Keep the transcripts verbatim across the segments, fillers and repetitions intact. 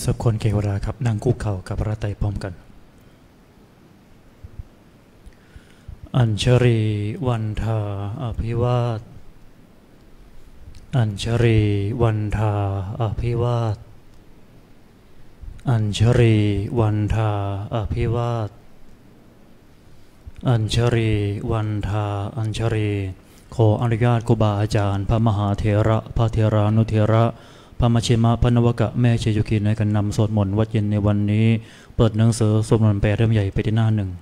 สักคนเกวราครับนั่งคุกเข่ากับพระไตรพร้อมกันอัญชรีวันทาอภิวาทอัญชรีวันทาอภิวาทอัญชรีวันทาอภิวาทอัญชรีวันทาอัญชรีขออนุญาตครูบาอาจารย์พระมหาเถระพระเถรานุเถระพระมชิมะพระนวกะแม่เชยุกิในการนำสวดมนต์วัดเย็นในวันนี้เปิดหนังสือสวดมนต์แปลเล่มใหญ่ไปที่หน้าหนึ่ง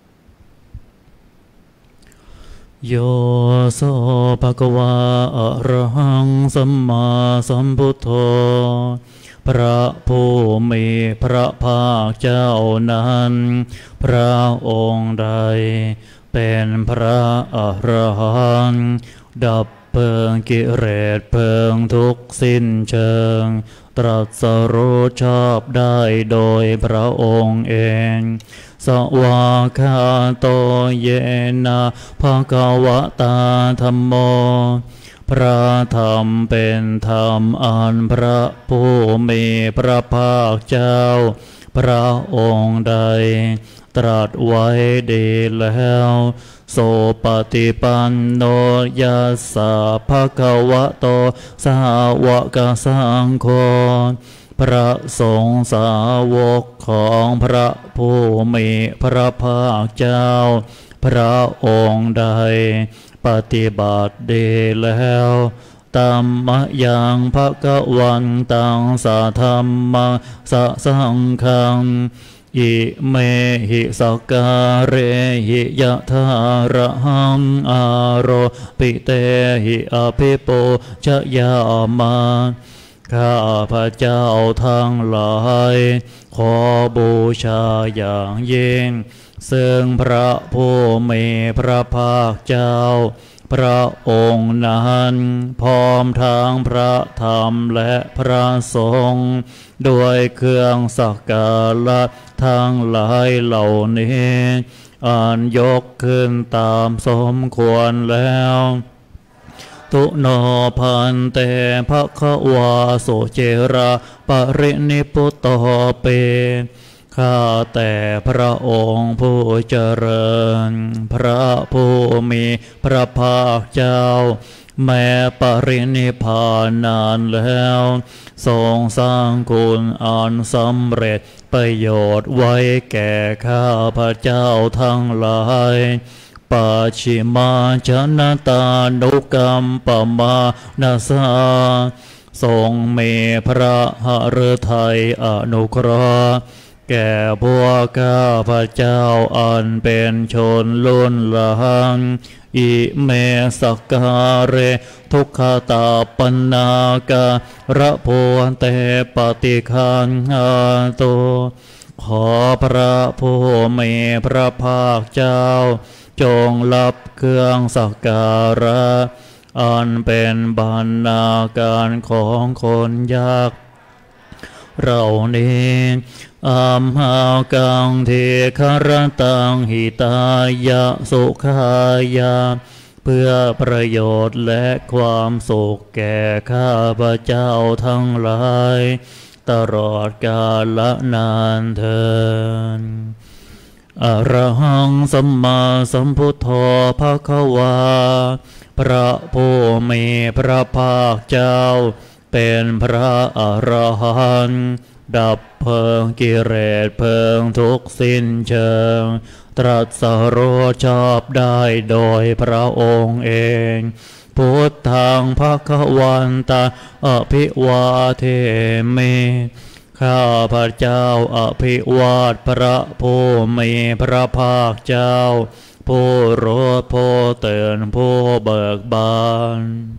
โยโสภะคะวะอะระหังสัมมาสัมพุทโธพระผู้มีพระภาคเจ้านั้นพระองค์ใดเป็นพระอรหันต์ดับเพลิงกิเลสเพลิงทุกสิ้นเชิงตรัสรู้ชอบได้โดยพระองค์เองสวากขาโตเยนะภะคะวะตาธัมโมพระธรรมเป็นธรรมอันพระผู้มีพระภาคเจ้าพระองค์ใดตรัสไว้ดีแล้วโสปฏิปันโนยัสสะภะคะวะโตสาวกสังโฆพระสงฆ์สาวกของพระผู้มีพระภาคเจ้าพระองค์ใดปฏิบัติดีแล้วตัมมะยังภะคะวันตังสะธัมมังสะสังฆังอิเมหิสการเรหิยะทาระหังอารปิเตหิอภิปูชยามาข้าพระเจ้าทั้งหลายขอบูชาอย่างยิ่งซึ่งพระผู้มีพระภาคเจ้าพระองค์นั้นพร้อมทั้งพระธรรมและพระสงฆ์ด้วยเครื่องสักการะทั้งหลายเหล่านี้อันยกขึ้นตามสมควรแล้วตุโนพันเตภะคะวาโสเจระปรินิพพุตโตเปข้าแต่พระองค์ผู้เจริญพระผู้มีพระภาคเจ้าแม้ปรินิพพานนานแล้วทรงสร้างคุณอันสำเร็จประโยชน์ไว้แก่ข้าพระเจ้าทั้งหลายปัจฉิมาชนะตานุกรรมปมานาสาทรงมีพระหฤทัยอนุเคราะห์แก่พวกข้าพระเจ้าอันเป็นชนล้นหลังอิเมสการเรทุกขตาปัญนาการะโพเตปฏิคันหาโตขอพระผู้มีพระภาคเจ้าจงรับเครื่องสักการะอันเป็นบรรณาการของคนยากเรานี้อัมหากังเทครตังหิตายะสุขายะเพื่อประโยชน์และความสุขแก่ข้าพระเจ้าทั้งหลายตลอดกาลนานเทอญอะระหังสัมมาสัมพุทโธภะคะวาพระผู้มีพระภาคเจ้าเป็นพระอรหันต์ดับเพลิงกิเลสเพลิงทุกสิ้นเชิงตรัสรู้ชอบได้โดยพระองค์เองพุทธังภคะวันตาอภิวาเทมิข้าพระเจ้าอภิวาทพระผู้มีพระภาคเจ้าผู้รู้ผู้ตื่นผู้เบิกบาน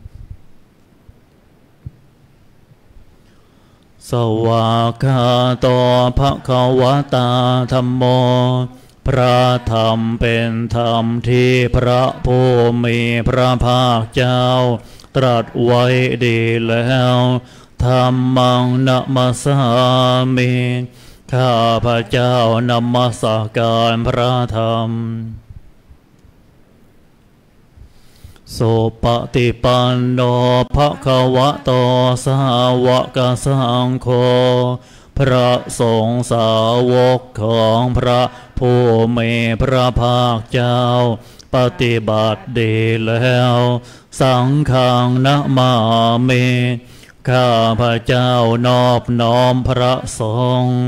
สวากขาโตภะคะวะตาธัมโมพระธรรมเป็นธรรมที่พระผู้มีพระภาคเจ้าตรัสไว้ดีแล้วธัมมังนะมัสสามิข้าพระเจ้านมัสการพระธรรมสุปฏิปันโนภะคะวะโตสาวกสังโฆพระสงฆ์สาวกของพระผู้มีพระภาคเจ้าปฏิบัติดีแล้วสังฆังนะมามิข้าพระเจ้านอบน้อมพระสงฆ์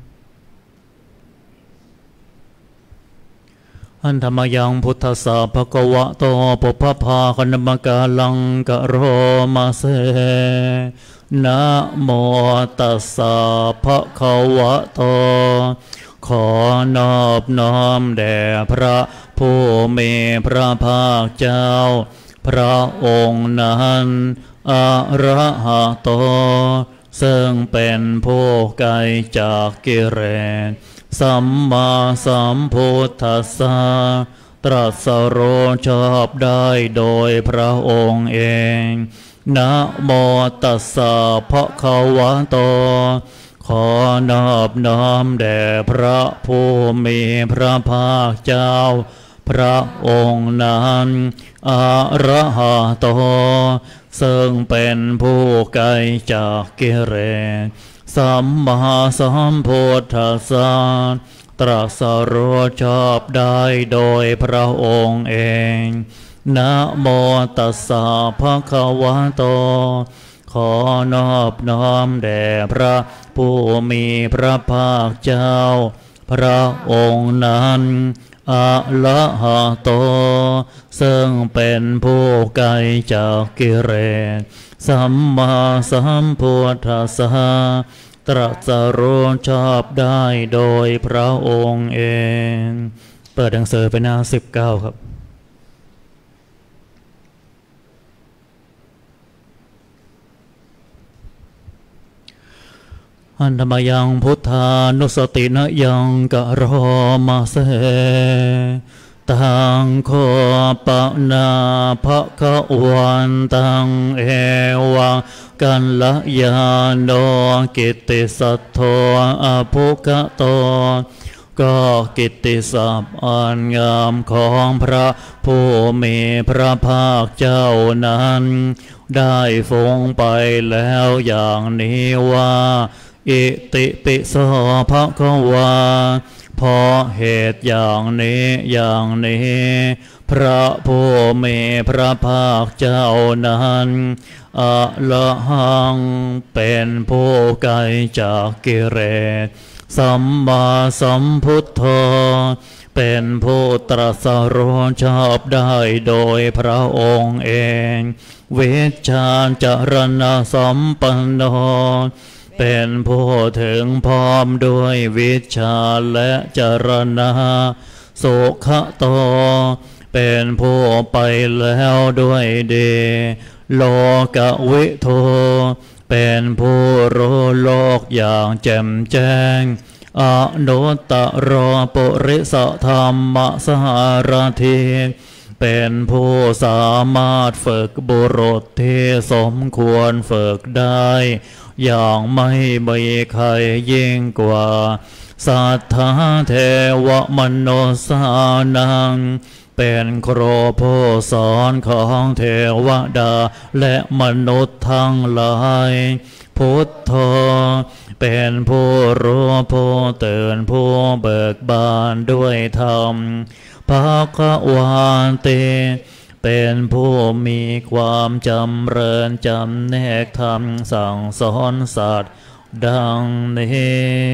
อันธรรมยังพุทธสาภะคะวะโตปุพพาคณมกาลังกะโรมาเสนะโมตัสสะภะคะวะโตขอนอบน้อมแด่พระผู้มีพระภาคเจ้าพระองค์นั้นอะระหะโตซึ่งเป็นผู้ไกลจากกิเลสสัมมาสัมพุทธัสสะตรัสรู้ชอบได้โดยพระองค์เองนะโมตัสสะภะคะวะโตขอนอบน้อมแด่พระผู้มีพระภาคเจ้าพระองค์นั้นอะระหะโตซึ่งเป็นผู้ไกลจากกิเลสสัมมาสัมพุทธัสสะตรัสรู้ชอบได้โดยพระองค์เองนะโมตัสสะภะคะวะโตขอนอบน้อมแด่พระผู้มีพระภาคเจ้าพระองค์นั้นอะระหะโตซึ่งเป็นผู้ไกลจากกิเลสสัมมาสัมพุทธัสสะตรัสรู้ชอบได้โดยพระองค์เองเปิดหนังสือไปหน้าสิบเก้าครับอันธรรมยังพุทธานุสตินะยังกะโรมาเสตังโคปะนาภะคะวันตังเอวังกัลยาโนกิตติสัทโธอภุคโตก็กิตติศัพท์อันงามของพระผู้มีพระภาคเจ้านั้นได้ฟงไปแล้วอย่างนี้ว่าอิติปิโสภะคะวาเพราะเหตุอย่างนี้อย่างนี้พระผู้มีพระภาคเจ้านั้นอะระหังเป็นผู้ไกลจากกิเลสสัมมาสัมพุทโธเป็นผู้ตรัสรู้ชอบได้โดยพระองค์เองวิชชาจารณะสัมปันโนเป็นผู้ถึงพร้อมด้วยวิชาและจารณะสุขโตเป็นผู้ไปแล้วด้วยดีโลกวิทูเป็นผู้รู้โลกอย่างแจ่มแจ้งอนุตตรปุริสธรรมสารถิเป็นผู้สามารถฝึกบุรุษที่สมควรฝึกได้อย่างไม่มีใครยิ่งกว่าสัทธาเทวมนุสานังเป็นครูผู้สอนของเทวดาและมนุษย์ทั้งหลายพุทโธเป็นผู้รู้ผู้ตื่นผู้เบิกบานด้วยธรรมภควานติเป็นผู้มีความจำเริญจำแนกธรรมสั่งสอนสัตว์ดังนี้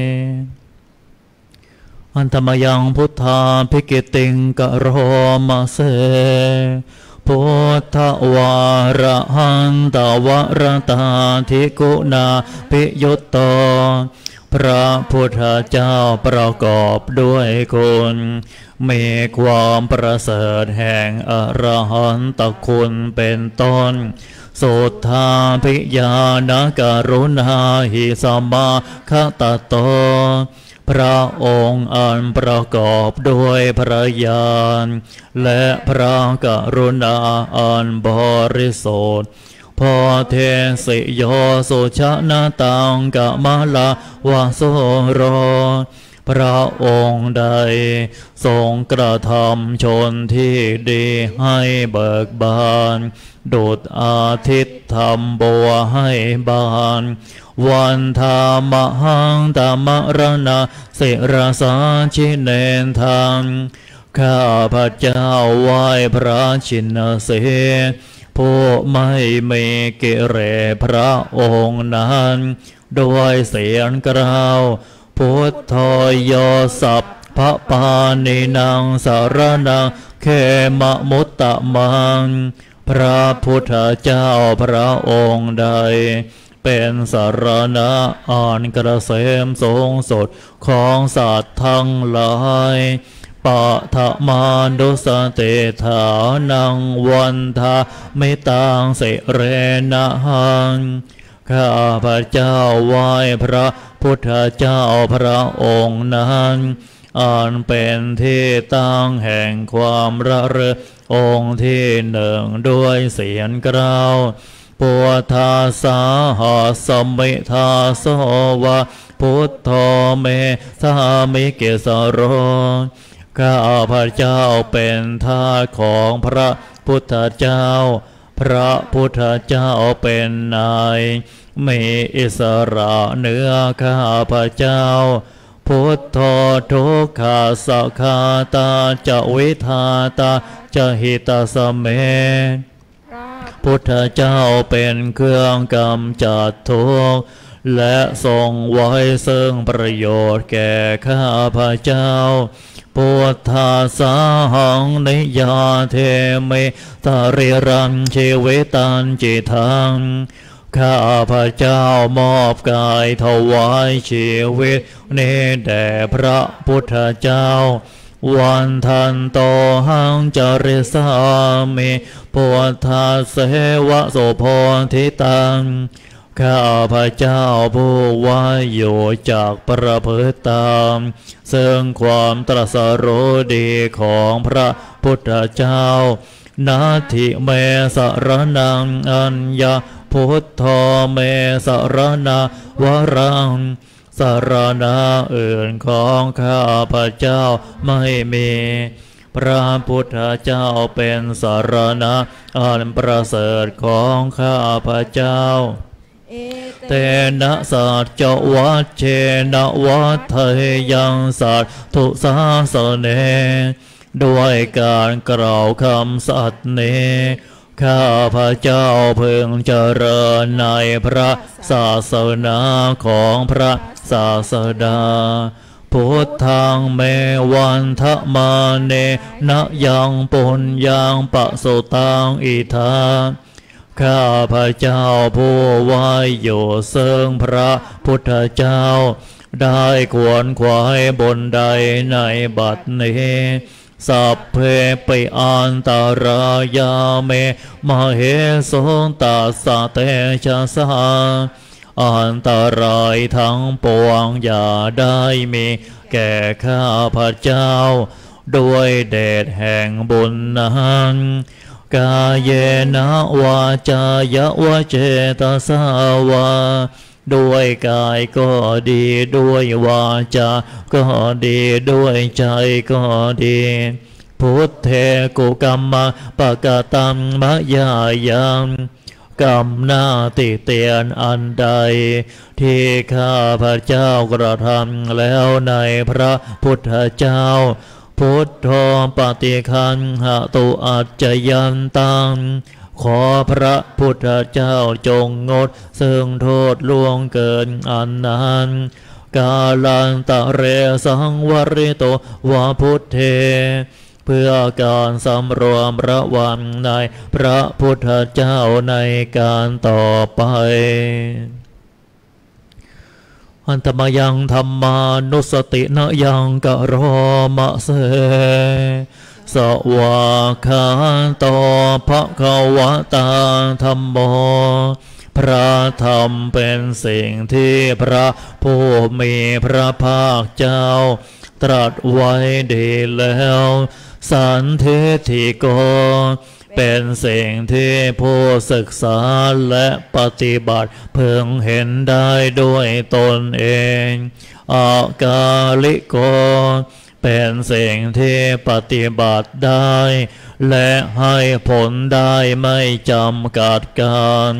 อันธรรมยังพุทธาภิกิติงกะโรมาเสพุทธวาระหันตวรตาธิกุณาภิยุตโตพระพุทธเจ้าประกอบด้วยคุณมีความประเสริฐแห่งอรหันตคุณเป็นต้นสุทธาภิญาณกรุณาหิสัมมาคตโตพระองค์อันประกอบด้วยพระญาณและพระกรุณาอันบริสุทธิ์พอเทสิโยสุชนะตังกะมะลาวะโสโรพระองค์ใดทรงกระทำชนที่ดีให้เบิกบานดุจอาทิตย์ทำบัวให้บานวันธามหังตามรณะเสรสาชิเนนทางข้าพระเจ้าไหว้พระชินสีห์ผู้ไม่มีกิเลสพระองค์นั้นด้วยเสียงกล่าวพุทโธโยสัพพะปานินางสารนังเขมะมุตตะมังพระพุทธเจ้าพระองค์ใดเป็นสารณะอ่อนกระเสมสูงสุดของสัตว์ทั้งหลายปะทะมานดุสเตถานังวันทาไม่ตังเสเรนะหังข้าพระเจ้าไหว้พระพุทธเจ้าพระองค์นั้นอันเป็นที่ตั้งแห่งความระเริงองค์ที่หนึ่งด้วยเสียงกล่าวปุถทาสาหาสมิทาโสวะพุทโธเมสามิเกสโรข้าพระเจ้าเป็นทาสของพระพุทธเจ้าพระพุทธเจ้าเป็นนายมีอิสระเหนือข้าพระเจ้าพุทโธทุกขาสัคาตาจะวิทาตาจะหิตาสเมพุทธเจ้าเป็นเครื่องกำจัดทุกข์และทรงไว้ซึ่งประโยชน์แก่ข้าพระเจ้าพุทธาสาหังนิยาเทเมตาริรังชีวิตันจิทังข้าพระเจ้ามอบกายถวายชีวิตนี้แด่พระพุทธเจ้าวันทันโตหังจาริสามิพุทธาเสวะโสโพธิตังข้าพระเจ้าผู้ว่าอยู่จากประพฤติตามซึ่งความตรัสรู้ดีของพระพุทธเจ้านาทิเมสรนังอัญญาพุทโธเมสรณาวรังสารณะอื่นของข้าพระเจ้าไม่มีพระพุทธเจ้าเป็นสารณะอันประเสริฐของข้าพระเจ้าเตนะสัจจวัชเชนะวัฏเทยังสัตถุสาสเนด้วยการกล่าวคำสัตย์นี้ข้าพระเจ้าเพิ่งเจริญในพระศาสนาของพระศาสดาพุทธังเมวันทะมาเนนะยังปุญญังปะสุตังอิทาข้าพระเจ้าผู้ไหวอยู่ซึ่งพระพุทธเจ้าได้ขวนขวายบนใดในบัดนี้สัพเพปิอันตรายาเมมเหสงตัสสะเตชะสาอันตรายทั้งปวงอย่าได้มีแก่ข้าพระเจ้าด้วยเดชแห่งบุญนั้นกายเยนะวาจายะวะเจตสาวาด้วยกายก็ดีด้วยวาจาก็ดีด้วยใจก็ดีพุทเทกุกัมมะปะกะตัมมะยายังกรรมหน้าติเตียนอันใดที่ข้าพระเจ้ากระทำแล้วในพระพุทธเจ้าพุทโธปฏิคันหตุอัจจยันตังขอพระพุทธเจ้าจงงดซึ่งโทษล่วงเกินอันนั้นกาลันตะเรสังวริโตวาพุทเทเพื่อการสำรวมระวังในพระพุทธเจ้าในการต่อไปอันตมยังธรรมานุสตินะยังกะโรมะเสสวาคาโตภควตาธัมโมพระธรรมเป็นสิ่งที่พระผู้มีพระภาคเจ้าตรัสไว้ดีแล้วสันทิฏฐิโกเป็นสิ่งที่ผู้ศึกษาและปฏิบัติเพิ่งเห็นได้ด้วยตนเองอากาลิโกเป็นสิ่งที่ปฏิบัติได้และให้ผลได้ไม่จำกัดการเ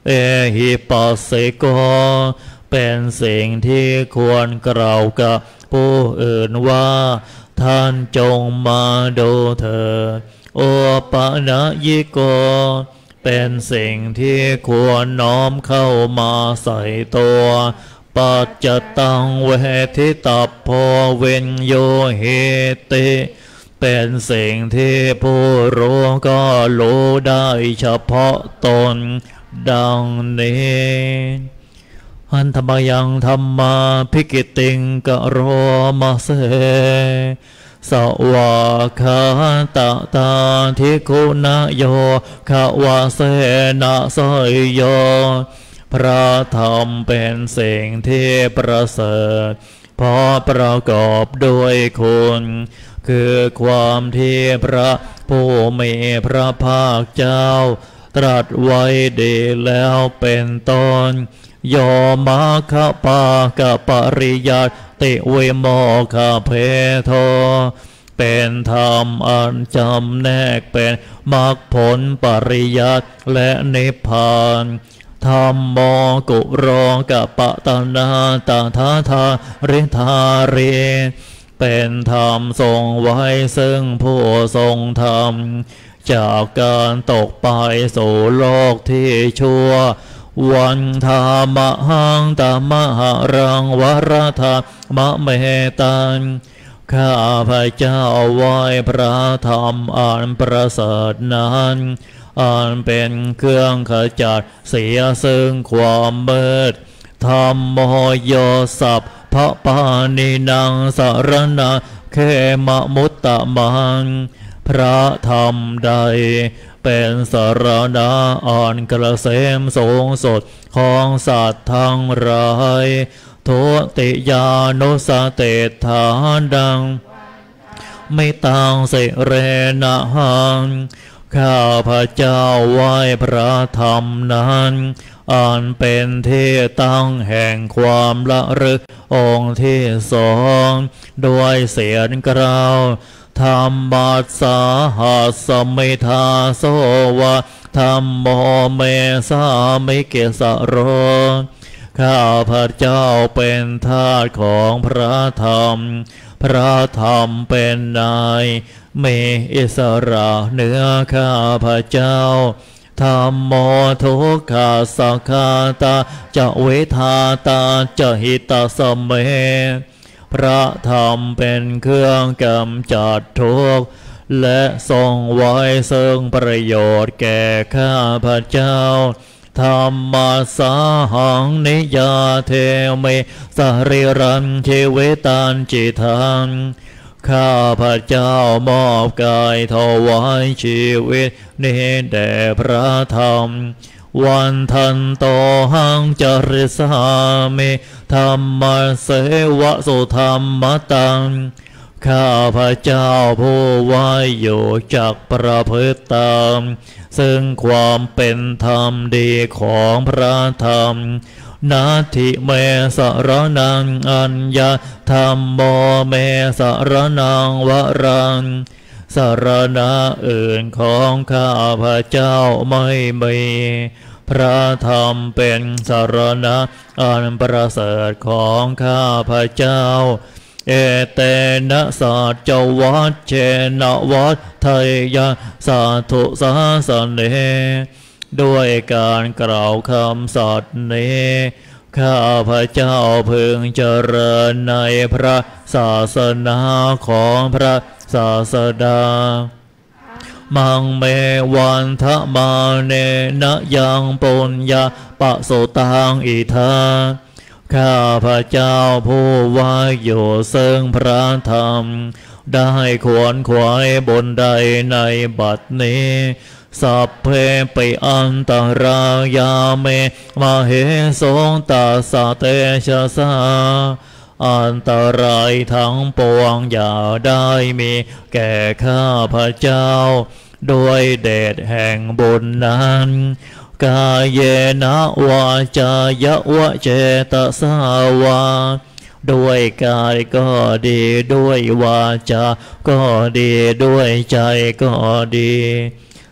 เอหิปัสสิโกเป็นสิ่งที่ควรกล่าวกับผู้อื่นว่าท่านจงมาดูเถิดโอปะนะยิโกเป็นสิ่งที่ควรน้อมเข้ามาใส่ตัวปัจจตังเวทิตาโพเวนโยเหติเป็นสิ่งที่ผู้รู้ก็รู้ได้เฉพาะตนดังนี้หันธรรมยังธรรมาภิกิติงกะโรมาเสสวาคาตะตาทิคุณโยขวาเสนะสยโยพระธรรมเป็นสิ่งที่ประเสริฐเพราะประกอบด้วยคุณคือความที่พระผู้มีพระภาคเจ้าตรัสไว้ดีแล้วเป็นต้นโยมาคปากปริยัติเวโมคเพโทเป็นธรรมอันจำแนกเป็นมรรคผลปริยัติและนิพพานธรรมโมกุโรกปตนาตถาทาริธาเรเป็นธรรมทรงไว้ซึ่งผู้ทรงธรรมจากการตกไปสู่โลกที่ชั่ววันธามหังตามหารังวรธามะเมตังข้าพระเจ้าไหว้พระธรรมอันประเสริฐนั้นอันเป็นเครื่องขจัดเสียซึ่งความมืดธรรมโมโยสัพพะปานินังสารณะเขมะมุตตะมังพระธรรมใดเป็นสารณะอ่อนกระเสมสูงสุดของสัตว์ทั้งหลายทุติยานุสเตถาดังไม่ต่างสิเรนะหังข้าพระเจ้าไหว้พระธรรมนั้นอันเป็นที่ตั้งแห่งความละลึกองค์ที่สองด้วยเสียงกล่าวธรรมัสสาหัสสมิทาโสวะธรรมโมเมสามิเกสโรข้าพระเจ้าเป็นทาสของพระธรรมพระธรรมเป็นนายมีอิสระเหนือข้าพระเจ้าธรรมโมทุกขาสักขาตาจะเวทาตาจะหิตาสเมพระธรรมเป็นเครื่องกำจัดทุกข์และทรงไว้ซึ่งประโยชน์แก่ข้าพระเจ้าธรรมัสสาหังนิยาเทเมสริรันชีวิตันจิตังข้าพระเจ้ามอบกายถวายชีวิตนี้แด่พระธรรมวันทันโตหังจริสามิธรรมเสวะสุธรรมตังข้าพระเจ้าผู้ไว้อยู่จักประพฤติตามซึ่งความเป็นธรรมดีของพระธรรมนาทิเมสรนังอัญญาธรรมโมเมสรนังวรังสารณะอื่นของข้าพระเจ้าไม่มีพระธรรมเป็นสารณะอันประเสริฐของข้าพระเจ้าเอเตนะสัจวัตเชนะวัฏไทยะสาธุสาสเนด้วยการกล่าวคำสัตย์นี้ข้าพระเจ้าพึงเจริญในพระศาสนาของพระศาสดามังเมวันทะมาเนนะยังปุญญาปะโสตังอิทาข้าพระเจ้าผู้ว่าอยู่ซึ่งพระธรรมได้ขวนขวายบนใดในบัดนี้สัพเพปิอันตรายาเมมาเหสงตาสะเตชะสาอันตรายทั้งปวงอย่าได้มีแก่ข้าพระเจ้าด้วยเดชแห่งบุญนั้นกายเยนะวาจายะวะเจตสาวาด้วยกายก็ดีด้วยวาจาก็ดีด้วยใจก็ดี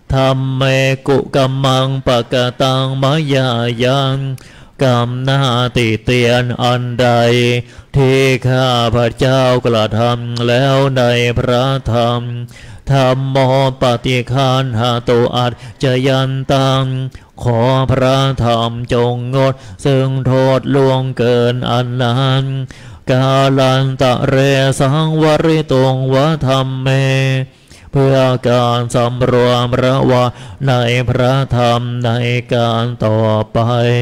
ธรรมเมกุกัมมังปะกะตังมายายังกรรมหน้าติเตียนอันใดที่ข้าพระเจ้ากระทำแล้วในพระธรรมธรรมโมปฏิคันหาตุอัจจยันตังขอพระธรรมจงงดซึ่งโทษล่วงเกินอันนั้นกาลันตะเรสังวริตุงวะธรรมเมเพื่อการสำรวมระวะในพระธรรมในการต่อไป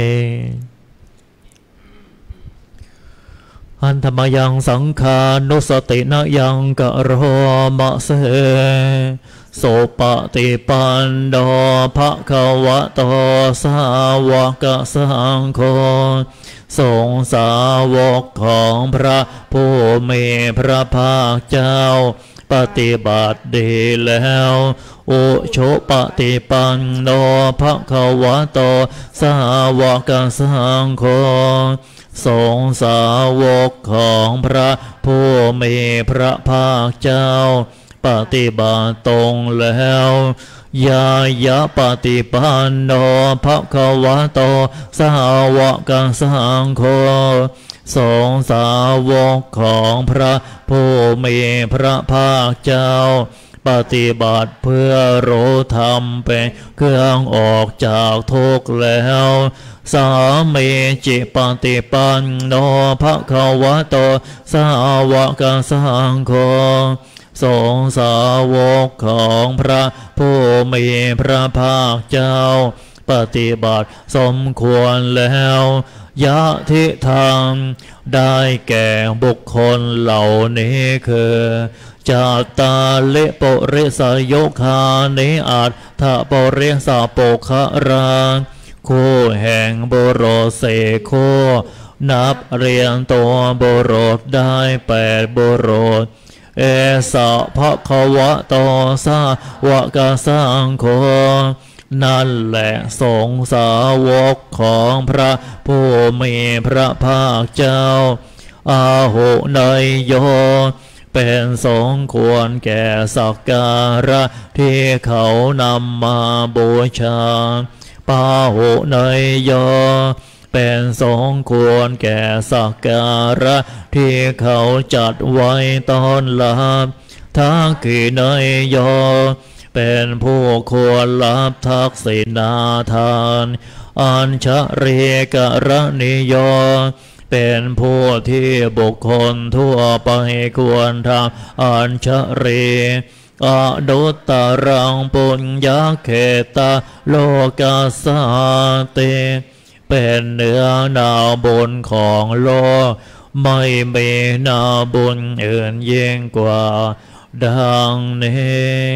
อันธรรมยังสังขานุสตินะยังกะโรมะเสโสปฏิปันโนภะคะวะโตสาวกสังโฆสงฆ์สาวกของพระผู้มีพระภาคเจ้าปฏิบัติดีแล้วอุชุปฏิปันโนภะคะวะโตสาวกสังโฆสงฆ์สาวกของพระผู้มีพระภาคเจ้าปฏิบัติตรงแล้วยายะปฏิปันโนภะคะวะโตสาวกสังโฆสงฆ์สาวกของพระผู้มีพระภาคเจ้าปฏิบัติเพื่อรู้ธรรมเป็นเครื่องออกจากทุกข์แล้วสามีจิปฏิปันโนภะคะวะโตสาวกสังโฆสงฆ์สาวกของพระผู้มีพระภาคเจ้าปฏิบัติสมควรแล้วยะทิธรรมได้แก่บุคคลเหล่านี้คือจาตาลิปริสยคานิอัตถปริสโปคะราคู่แห่งบุรุษเสโคนับเรียงตัวบุรุษได้แปดบุรุษเอสะภะคะวะโตสาวกสังโฆนั่นแหละสงฆ์สาวกของพระผู้มีพระภาคเจ้าอาหุเนยโยเป็นสงควรแก่สักการะที่เขานำมาบูชาปาหุเนยโยเป็นสงควรแก่สักการะที่เขาจัดไว้ต้อนรับทักขิเนยโยเป็นผู้ควรรับทักษิณาทานอัญชริกรณิโยเป็นผู้ที่บุคคลทั่วไปควรทำอัญชริอดุตตรังปุญญเขตาโลกัสสเตเป็นเนื้อนาบุญของโลกไม่มีนาบุญอื่นยิ่งกว่าดังนี้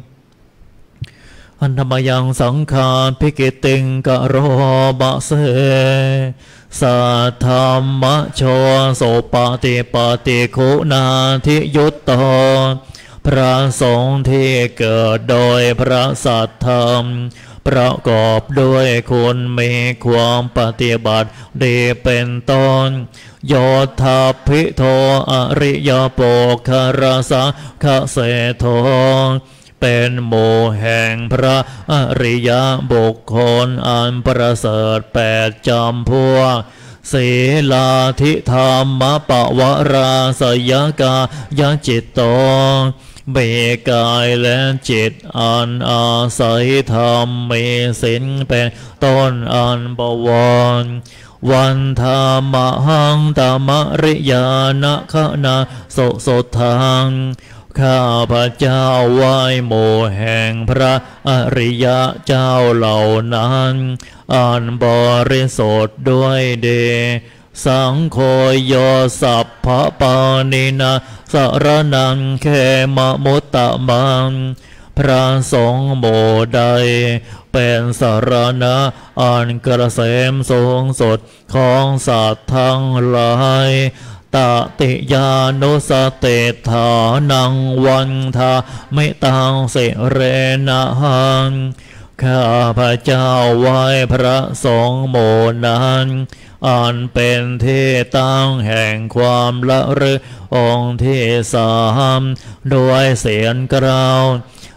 อันธรรมยังสังขารภิกิติงกะโรบะเสสัทธรรมโชโสปฏิปฏิคุณาทิยุตโตพระสงฆ์ที่เกิดโดยพระสัทธรรมประกอบด้วยคุณมีความปฏิบัติดีเป็นต้นโยธาภิโทอริยโปคารสะคะเสโทเป็นหมู่แห่งพระอริยบุคคลอันประเสริฐแปดจำพวกศีลาธิธรรมปวาราสยกายจิตโตมีกายและจิตอันอาศัยธรรมมีศีลเป็นต้นอันบวรวันธรรมหังตมริยานะขณะโสสทังข้าพระเจ้าไหว้หมู่แห่งพระอริยเจ้าเหล่านั้นอันบริสุทธิ์ด้วยเดช สังโฆโยสัพพะปานินาสารนังเขมะมุตตะมังพระสงฆ์โมใดเป็นสารณะอันกระเสมสูงสุดของสัตว์ทั้งหลายตติยานุสเตถานังวันทาไม่ตังเสเรนะหังข้าพระเจ้าไหว้พระสงฆ์โมนั้นอันเป็นที่ตั้งแห่งความละลึกองค์ที่สามด้วยเสียงกล่าว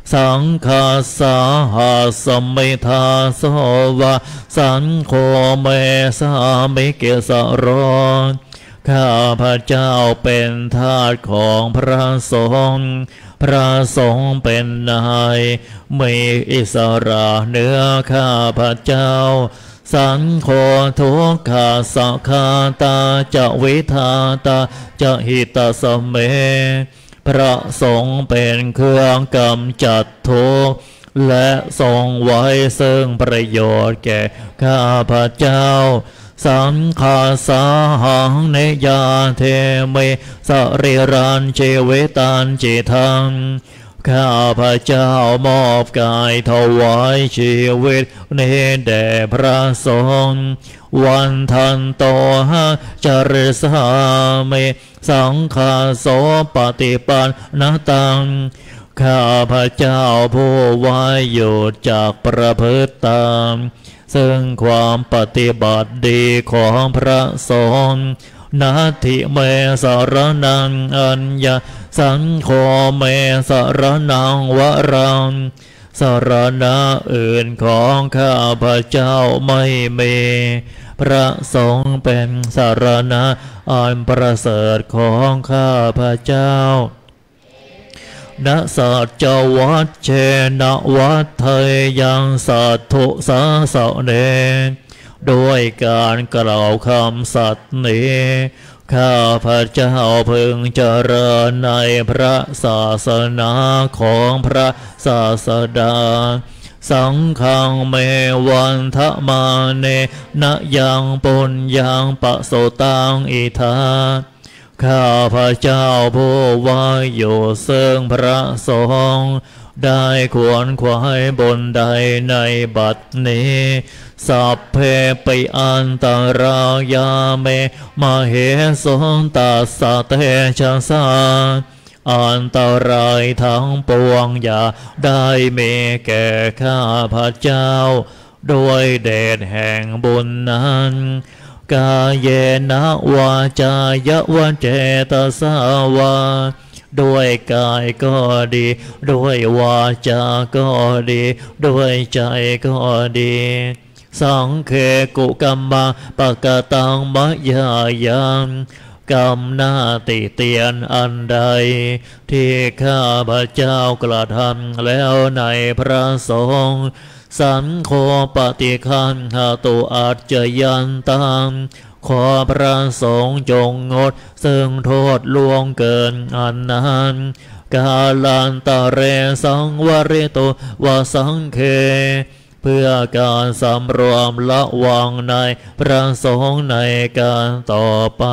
สังฆาสาหาสมิทาโสวะสันโฆเมสามิเกสโรข้าพระเจ้าเป็นทาสของพระสงฆ์พระสงฆ์เป็นนายมีอิสระเหนือข้าพระเจ้าสังโฆทุกขาสักขาตาจะวิทาตาจะหิตสเมพระสงฆ์เป็นเครื่องกำจัดทุกข์และทรงไว้ซึ่งประโยชน์แก่ข้าพระเจ้าสังฆาสาหังเนยาเทเมสริรันเจเวตันจิทังข้าพระเจ้ามอบกายถวายชีวิตนี้แด่พระสงฆ์วันทันโตหะจริสาเมสังฆาโสปฏิปันนตังข้าพระเจ้าผู้ไว้อยู่จากประพฤติตามซึ่งความปฏิบัติดีของพระสงฆ์นาทิเมสรนังอัญญาสังโฆเมสรนังวรังสรณะอื่นของข้าพระเจ้าไม่มีพระสงฆ์เป็นสรณะอันประเสริฐของข้าพระเจ้าณสัจวัตเชนะวัฏเทยังสัตถุสาสะเนด้วยการกล่าวคำสัตย์นี้ข้าพระเจ้าพึงเจริญในพระศาสนาของพระศาสดาสังฆังเมวันทะมาเนนะยังปุญญังปะโสตังอิทาข้าพระเจ้าผู้ไว้อยู่ซึ่งพระสงฆ์ได้ขวนขวายบนใดในบัดนี้สัพเพปิอันตรายาเมมาเหสงตัสสะเตชะสาอันตรายทั้งปวงอย่าได้มีแก่ข้าพระเจ้าด้วยเดชแห่งบุญนั้นกายเยนะวาจายวะเจตสาวาด้วยกายก็ดีด้วยวาจาก็ดีด้วยใจก็ดีสังเคกุกัมมาปะกตังมะยายังกรรมหน้าติเตียนอันใดที่ข้าพระเจ้ากระทำแล้วในพระสงฆ์สังโฆปฏิคันหาตุอาจจะยันตังขอพระสงฆ์จงงดซึ่งโทษล่วงเกินอันนั้นกาลันตะเรสังวริโตวาสังเคเพื่อการสำรวมละวังในพระสงฆ์ในการต่อไป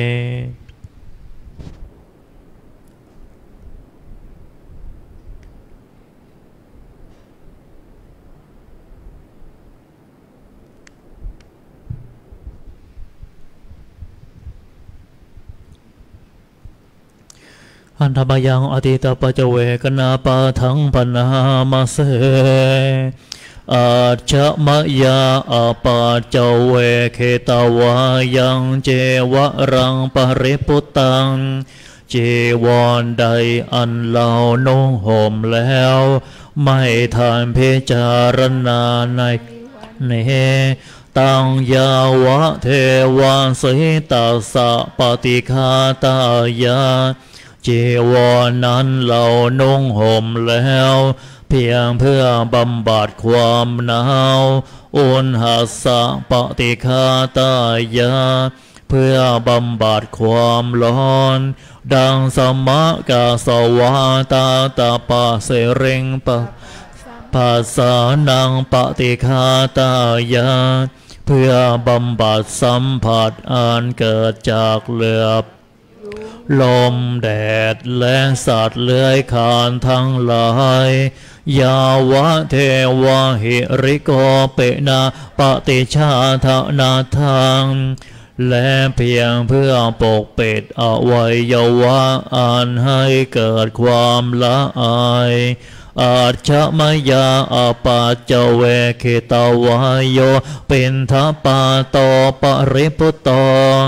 อันธบยังอติตาปัจเวกนาปาทังปนามาเสอาชะมะยาอาปาจเวเคตาวายังเจวะรังปริปุตตังเจวรใดอันเหล่านุ่งห่มแล้วไม่ทานพิจารณาในเนตังยาวะเทวาสิตัสสะปฏิฆาตายาจีวรนั้นเรานุ่งห่มแล้วเพียงเพื่อบำบัดความหนาวอุณหสะปฏิฆาตายาเพื่อบำบัดความร้อนดังสมะกาสวาตาตาปะเสริงปะภาษานังปฏิฆาตายาเพื่อบำบัดสัมผัสอันเกิดจากเหลือบลมแดดและสัตว์เลื้อยคลานทั้งหลายยาวะเทวะหิริโกเปนาปฏิชาทนาทังและเพียงเพื่อปกปิดอวัยวะอันให้เกิดความละอายอาชะมยาอาปาจเวคิตาวายโยเป็นทปาโตปริปุตโต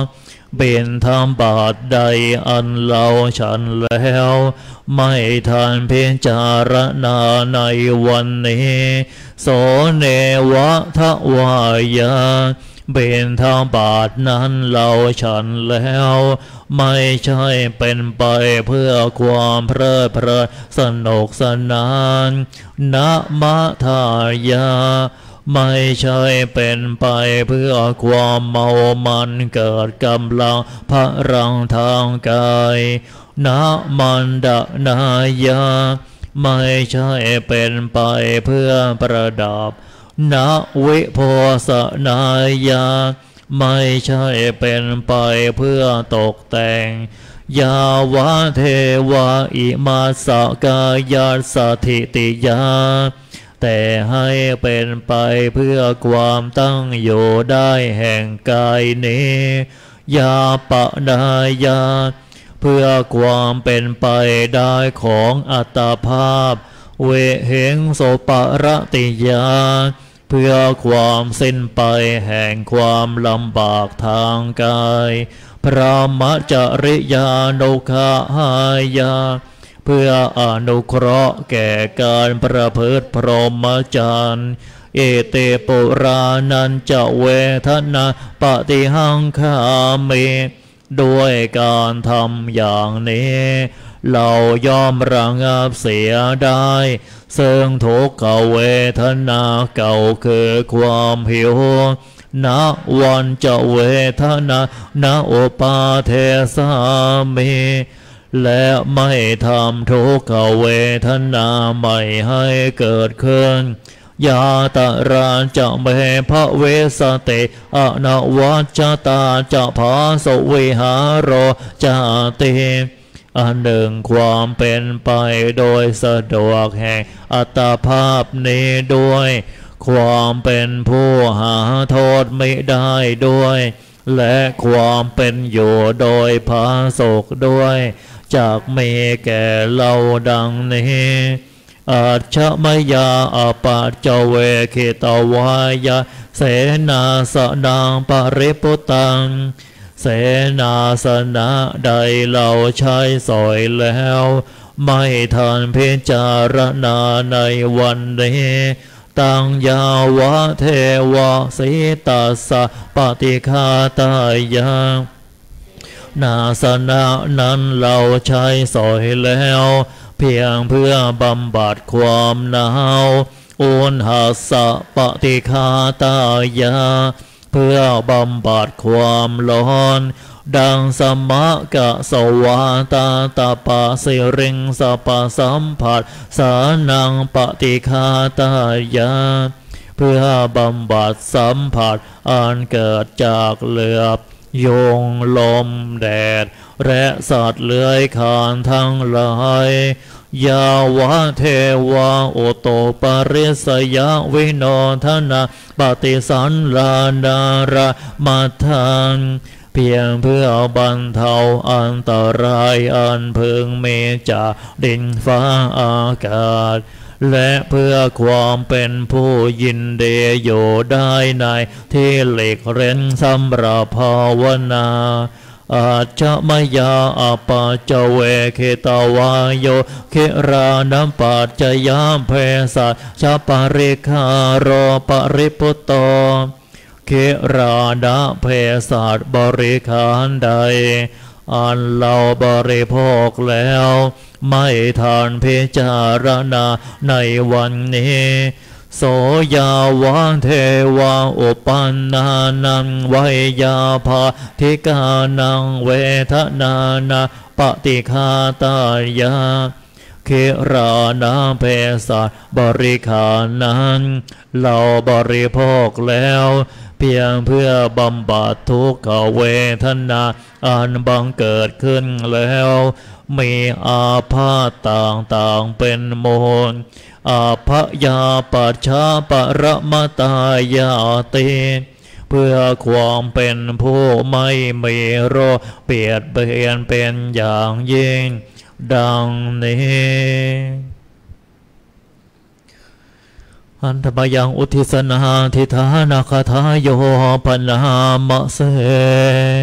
เป็นธรรมบาทใดอันเราฉันแล้วไม่ทานเพียงจารณาในวันนี้โสเนวะทะวายาเป็นธรรมบาทนั้นเราฉันแล้วไม่ใช่เป็นไปเพื่อความเพลิดเพลินสนุกสนานนะมะทายาไม่ใช่เป็นไปเพื่อความเมามันเกิดกำลังพลังทางกายนะมันดนายาไม่ใช่เป็นไปเพื่อประดับนะวิโพสนายาไม่ใช่เป็นไปเพื่อตกแต่งยาวะเทวะอิมาสกายาสถิติยาแต่ให้เป็นไปเพื่อความตั้งอยู่ได้แห่งกายนี้ยาปะนายาเพื่อความเป็นไปได้ของอัตภาพเวเหงโสปรติยาเพื่อความสิ้นไปแห่งความลำบากทางกายพระมจริยานุขหายาเพื่ออนุเคราะห์แก่การประพฤติพรหมจรรย์เอเตปุรานันจะเวทนาปฏิหังคาเมด้วยการทำอย่างนี้เราย่อมระงับเสียได้ซึ่งทุกขเวทนาเก่าคือความหิวณวันจะเวทนาณอุปาเทสามีและไม่ทำทุกขเวทนาไม่ให้เกิดขึ้นยาตะราจะเมภเวสติอนวัจตาจะภาสวิหารโรจติอันหนึ่งความเป็นไปโดยสะดวกแห่งอัตภาพนี้ด้วยความเป็นผู้หาโทษไม่ได้ด้วยและความเป็นอยู่โดยผาสุกด้วยจากมีแก่เราดังนี้อาชมยาอปัจจเวคิตวายาเสนาสนังปริปุตังเสนาสนะใดเราใช้สอยแล้วไม่ทันพิจารณาในวันนี้ตังยาวะเทวะสิตัสสะปฏิฆาตายานาสนะนั้นเราใช้สอยแล้วเพียงเพื่อบำบัดความหนาวอุณหัสสะปฏิฆาตายาเพื่อบำบัดความร้อนดังสมะกะสวาตาตาปะสิริงสปะสัมผัสสานังปฏิฆาตายาเพื่อบำบัดสัมผัสอันเกิดจากเหลือบยุงลมแดดและสัตว์เลื้อยคลานทั้งหลายยาวะเทวะโอโตปริสยะวิโนทนาปฏิสันลานาระมัทธังเพียงเพื่อบรรเทาอันตรายอันพึงมีจากดินฟ้าอากาศและเพื่อความเป็นผู้ยินดีอยู่ได้ในที่หลีกเร้นสำหรับภาวนาอาจมยาอปัจจเวคิตวายโยคิรานัมปัจจยามเพสัชปาริคาโรปริปุตโตคิรานะเพสัชบริขารใดอันเราบริโภคแล้วไม่ทานพิจารณาในวันนี้โสยาวะเทวะอุปันนานังไวยาภาธิกานังเวทนานาปฏิฆาตายาคิรานาเพสัชบริขารนั้นเราบริโภคแล้วเพียงเพื่อบำบัดทุกขเวทนาอันบังเกิดขึ้นแล้วมีอาพาธต่างๆเป็นมูลอาภยาปัจฉาปรมตายาติเพื่อความเป็นผู้ไม่มีโรคเปลียดเปลี่ยนเป็นอย่างยิ่งดังนี้อันธมยังอุทิศนาทิธานาคาทาโยปนามะเส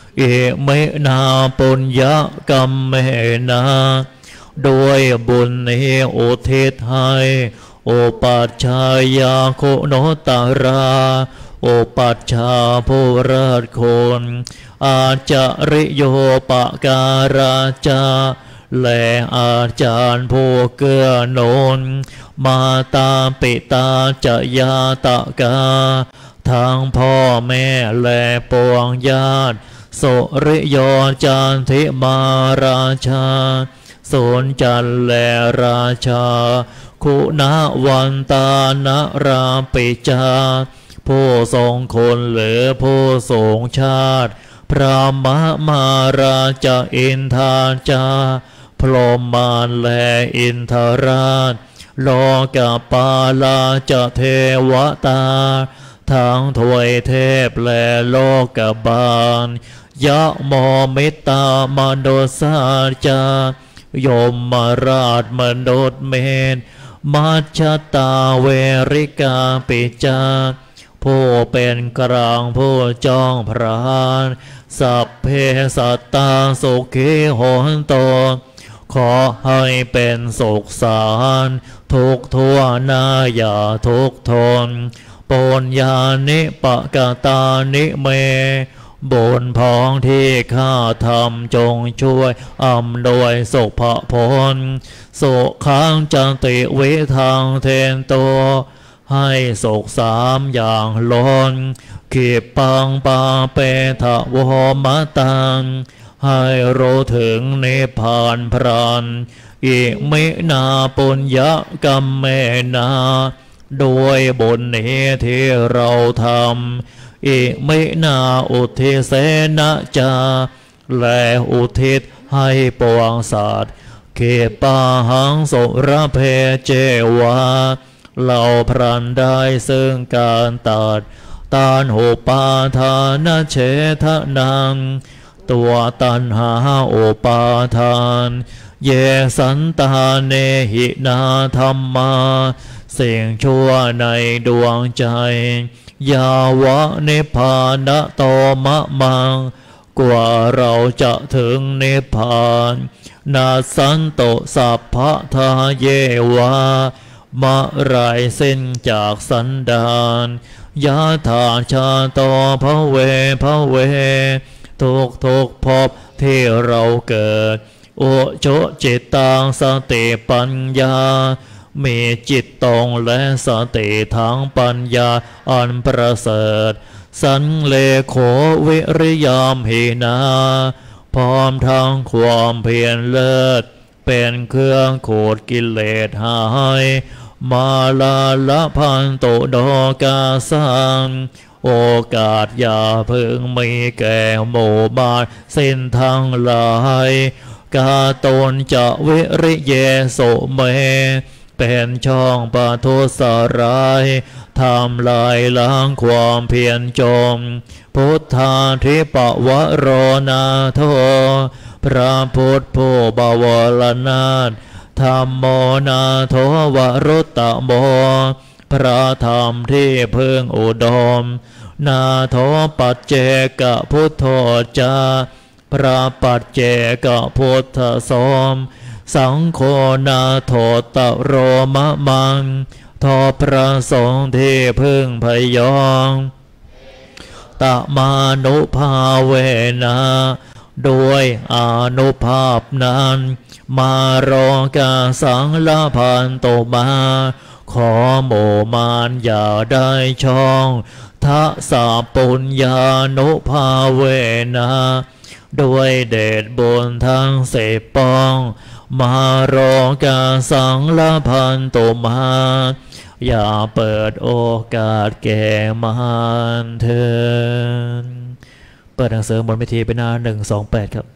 อิเมนาปุญญกรรมเมนาด้วยบุญนี้อุทิศให้โอปัชฌายาโคโนตาราโอปัชฌาผู้เลิศคุณอาจาริโยปการาจาและอาจารย์ผู้เกื้อหนุนมาตาปิตาจยาตกาทั้งพ่อแม่และปวงญาติสุริโยจันทิมาราชาสุนจันและราชาคุณวันตานาราปิจาผู้ทรงคุณหรือผู้ทรงชาติพระมมาราชอินทาจาพรหมานและอินทราชโลกปาลาจเทวตาทั้งถวยเทพและโลกบาลยะโมมิตามนุสาจายมมาราชมนุษย์เมนมัชฌตาเวริกาปิจาผู้เป็นกลางผู้จ้องพรานสัพเพสัตตาสุขีโหนโตขอให้เป็นสุขสารทุกทั่วหน้าอย่าทุกทนปุญญานิปกตานิเมบุญพองที่ข้าทำจงช่วยอำนวยสุภพลสุขังจันติวิทางเทนโตให้สุขสามอย่างล้นขีปังปาเปทะวมตังให้รู้ถึงนิพพานพรันอิมินาปุญญกรรมเมนาด้วยบุญนี้ที่เราทำอิมินาอุทิเสนะจาและอุทิศให้ปวงสัตว์เขปาหังสุรเพเจวาเราพรันได้ซึ่งการตัดตานหุปาทานเฉทนังตัวตัณหาโอปาทานเยสันตาเนหินาธรรมาสิ่งชั่วในดวงใจยาวะนิพพานโตมะมังกว่าเราจะถึงนิพพานนาสันโตสัพพะทาเยวามะไรสิ้นจากสันดานยะถาชาโตภเวภเวทุกทุกภพที่เราเกิดโอโจจิตตังสติปัญญามีจิตตรงและสติทั้งปัญญาอันประเสริฐสันเลโขวิริยามหินาพร้อมทั้งความเพียรเลิศเป็นเครื่องขูดกิเลสหายมาลาละพันโตโดกาสังโอกาสอย่าเพิ่งมีแก่หมู่บ้านสิ้นทั้งหลายกาตนจะวิริเยโสเมเป็นช่องปะทุสรายทำลายล้างความเพียรจมพุทธาธิปวโรนาโทพระพุทธผู้บวรนาถธรรมโมนาโทวรุตตโมพระธรรมที่พึ่งอุดมนาโทปัจเจกพุทโธจาพระปัจเจกพุทธสมสังโฆนาโทตโรมะมังทอพระสงฆ์ที่พึ่งพยองตมานุภาเวนะด้วยอานุภาพนั้นมารอกาสังละพันโตมาขอโมมานอย่าได้ช่องทัสสะปุญญานุภาเวนะด้วยเดชบุญทั้งสิบปองมารอกาสังละพันโตมาอย่าเปิดโอกาสแก่มารเถิดเปิดหนังสือบนเวทีเป็นหน้าหนึ่งสองแปดครับ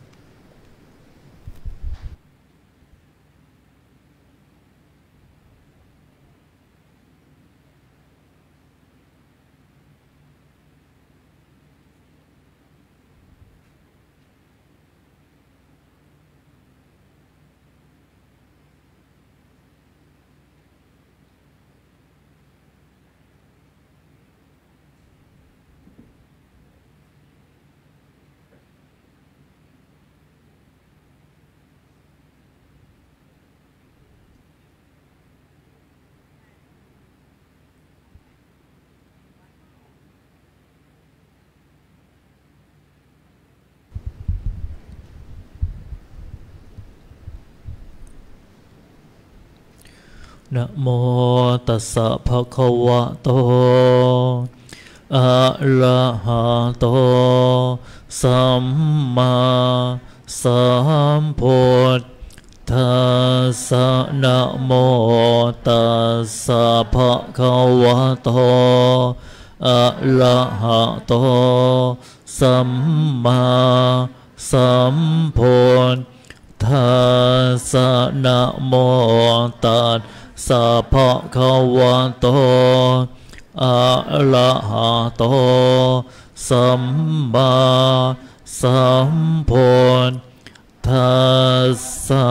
นะโมตัสสะภะคะวะโตอะระหะโตสัมมาสัมพุทธัสสะนะโมตัสสะภะคะวะโตอะระหะโตสัมมาสัมพุทธัสสะนะโมตัสสะภะคะวะโตอะระหะโตสัมมาสัมพุทธัสสะ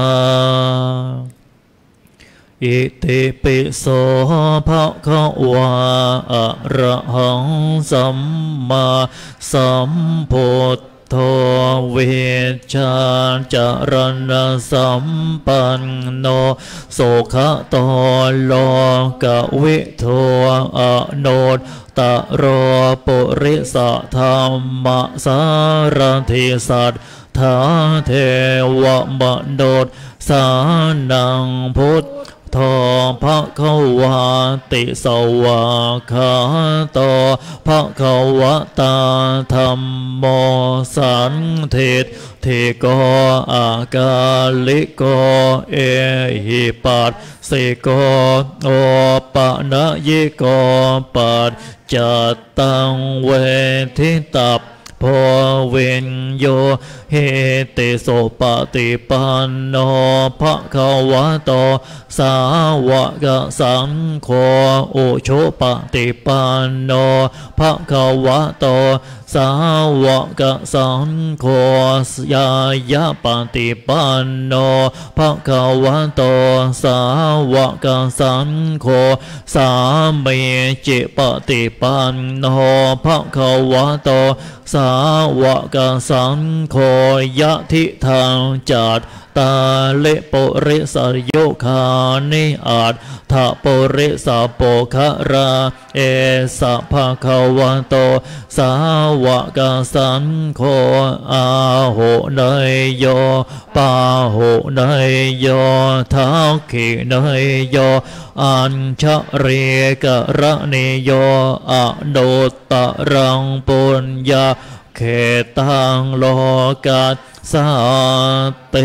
อิติปิโสภะคะวะอะระหังสัมมาสัมพุทโธเวชชาจารณสัมปันโนโสขโตโลกวิทูอโนตโรปุริสธรรมสารถิสัทธาเทวมนุษย์สานังพุทโธภะคะวะติสวะคะโตภะคะวะตาธัมโมสันทิฏฐิโกอากาลิโกเอหิปัสสิโกโอปะนะยิโกปัจจตังเวทิตัพโพวินโยเฮติโสปฏิปันโนภะคะวะโตสาวกสังโฆอุชุปฏิปันโนภะคะวะโตสาวกสังโฆยายะปฏิปันโนภะคะวะโตสาวกสังโฆสามีจิปฏิปันโนภะคะวะโตสาวกสังโฆยะทิทางจัตตาเลปุริสโยคานิอัตถะปุริสโปคะราเอสะภะคะวะโตสาวกสังโฆอาโหเนยโยปาโหเนยโยทักขิเนยโยอัญชเรกะระเนโยอโนตตรังปุญญาเขตังโลกัสสาเต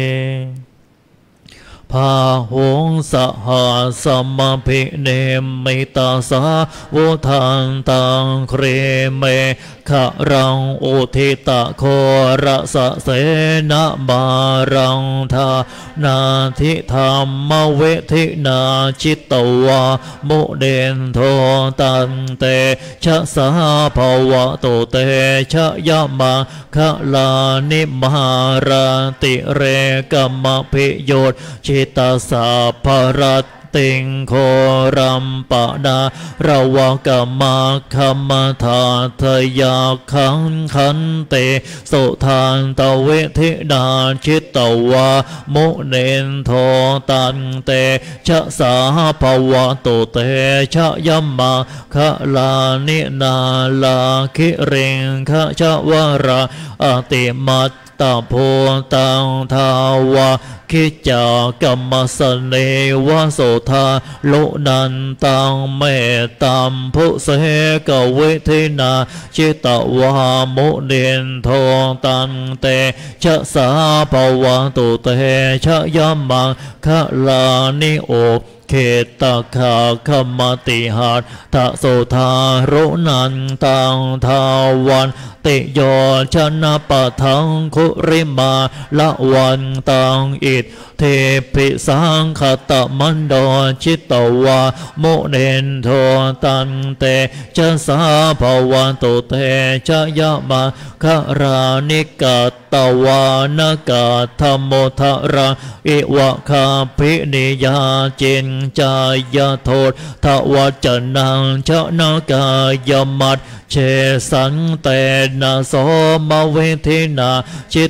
พาหุงสหัสมภิเนมิตาสาวุทันตังเครเมขะรังอุทิตะโคระสะเสนะมารังทานาทิธรรมเวทินาจิตตวามุเดนโทตันเตชะสาภวะโตเตชะยะมังคะลานิมาราติเรกัมมภิโยชจิตตสาภรัตติงโครัมปะนาระวะกมะคัมมทาทยาขังขันเตสุทานตเวทินาชิตตวามุเนนโทตันเตชะสาภวะโตเตชะยัมมาคะลานินาลาคิเริงคะชะวราอติมัตตาโพตังทาวาคิจากรรมสเนวโสธาโลนันตังเมตัมพุเสกเวทินาจิตวามุเนนโทตันเตชะสาภวะโตเตชะยัมมังคะลานิโอเขตคาคมติหัตถะโสธาโรนันตังทาวันติโยชนะปะทังคุริมาละวันตังอิทเทปิสังคตมันโดชิตตวาโมเนนโทตันเตชะสาภวะโตเตชะยะมาคะรานิกาตวานกาธรรมโมทะระอิวะคาภินิยาจินจายโทษทวัจนังชนะกายมัตเชสันเตนะโสมเวทินาจิต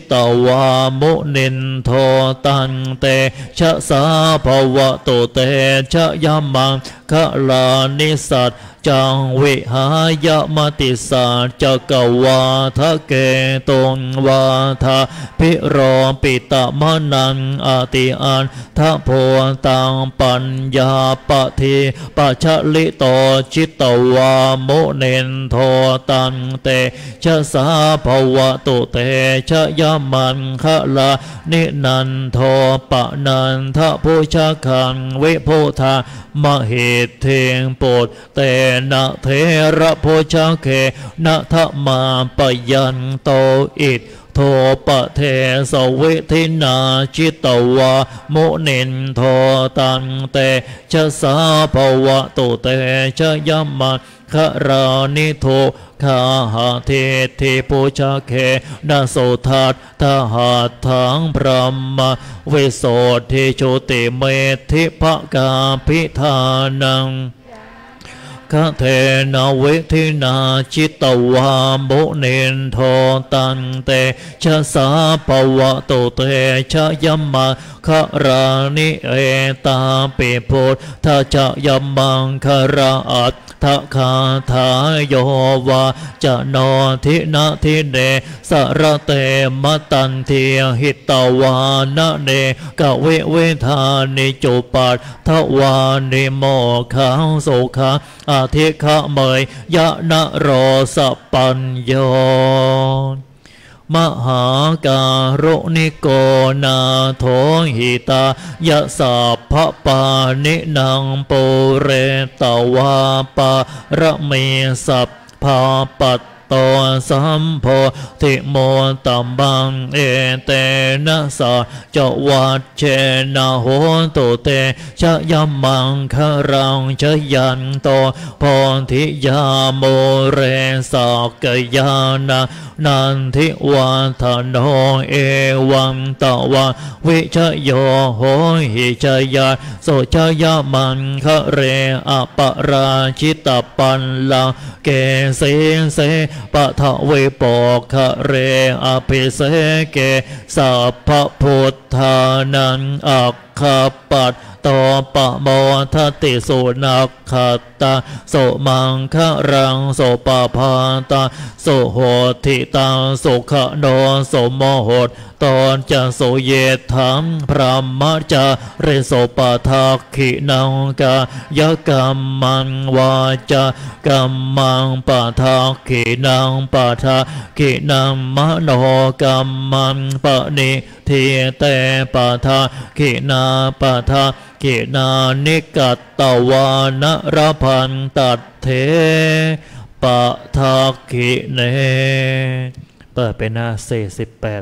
ตวามุนินโทตันเตชะสาภวะโตเตชะยามังคะลานิสัตจังวิหายมติสาจักวาทะเกตุงวาทะพิโรปิตะมนังอาติอันทะโพตังปัญญาปะทีปัชลิโตจิตตวามุนินโทตันเตชะสาภวะตุเตชะยามันคะลานินันโทปะนันทะพุชะคังวิโพธามหิตเทงโปดเตนะเทระโพชะเคนะทะมาปยันโตอิทโทปะเทสวิทินาจิตตวามุนินโทตันเตชะสาภวะตุเตชะยามันคะรานิโทคาหาเทธิปุชะเคนะโสทัตทหาทังพระมเวโสทิโชติเมธิภกาภิธานังคะเทนะเวทินาจิตตวามุนินโทตันเตชะสาภวะโตเตชะยัมมาคะรานิเอตาปิพุทธะจะยัมมังคะราอัตทะคาถาโยวาจะโนทินาทิเนสระเตมตันเทียหิตวานะเนกะเวเวทานิจุปัตถวานิโมขังโสขาอาทิขะเมยยะนะโรสปัญโยมหาการุณิโกนาโทหิตายะสัพพปานินางปุเรตวาปะระเมสัพพาปัตโตสัมโพธิโมตัมบังเอเตนะสะจวัดเชนะโหตุเตชะยัมมังคะรังชยันโตพธิยาโมเรสักยานะนันทิวาทโนเอวังตวะวิชโยโหหิชยาโสชยามันคะเรอปราชิตปันลาเกเสเสปะทะเวปอกคะเรอภิเสเกสัพพพุทธานังอัคคปัตโตปะโมทติสุนักขตาโสมังคะรังโสปะพาตาโสโหติตาโสขโนโสโมโหตตอนจะโสเยถังพระมจาเรโสปะทักขินังกายกรรมังวาจากรรมังปะทักขินังปะทักขินังมโนกรรมังปะนิทิเตปะทักขินาปะทักขินานิกัตตวานรพันตัดเทปะทักขิเนเปิดเป็นหน้าสี่สิบแปด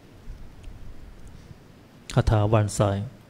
คาถาวันใส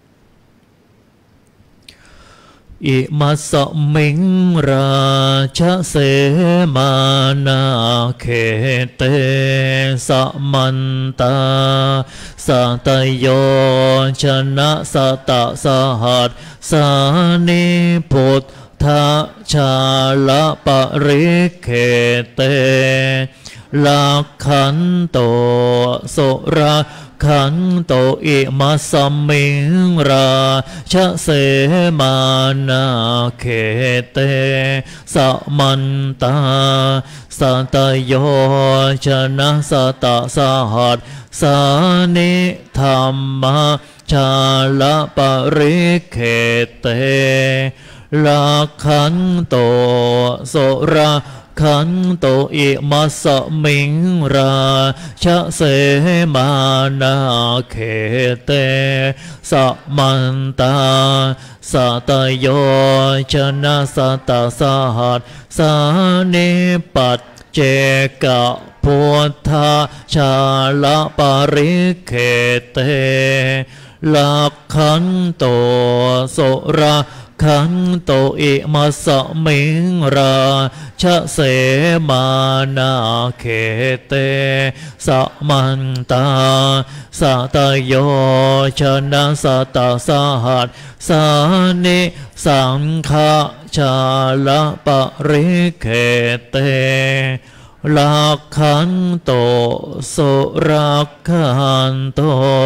อิมัสสมิงราชเสมานาเขเตสมันตาสัตโยชนะสตะสหัสสานิพุทธชาละปริเขเตลักขันโตโสราขันโตอิมัสสมิงราชเสมานาเขเตสมันตาสัตโยชนะสตะสหัสสานิธรรมชาละปริเขเตลักขันโตโสราขันโตอิมัสสมิงราชเสมานาเขเตสมันตาสัตโยชนะสตะสหัสสานิปัจเจกะพุทธชาละปริเขเตลักขันโตโสราขันโตอิมัสสมิงราชเสมานาเขเตสมันตาสัตโยชนะสตะสหัสสานิสังฆชาละปริเขเตลักขันโตสุรักขันโต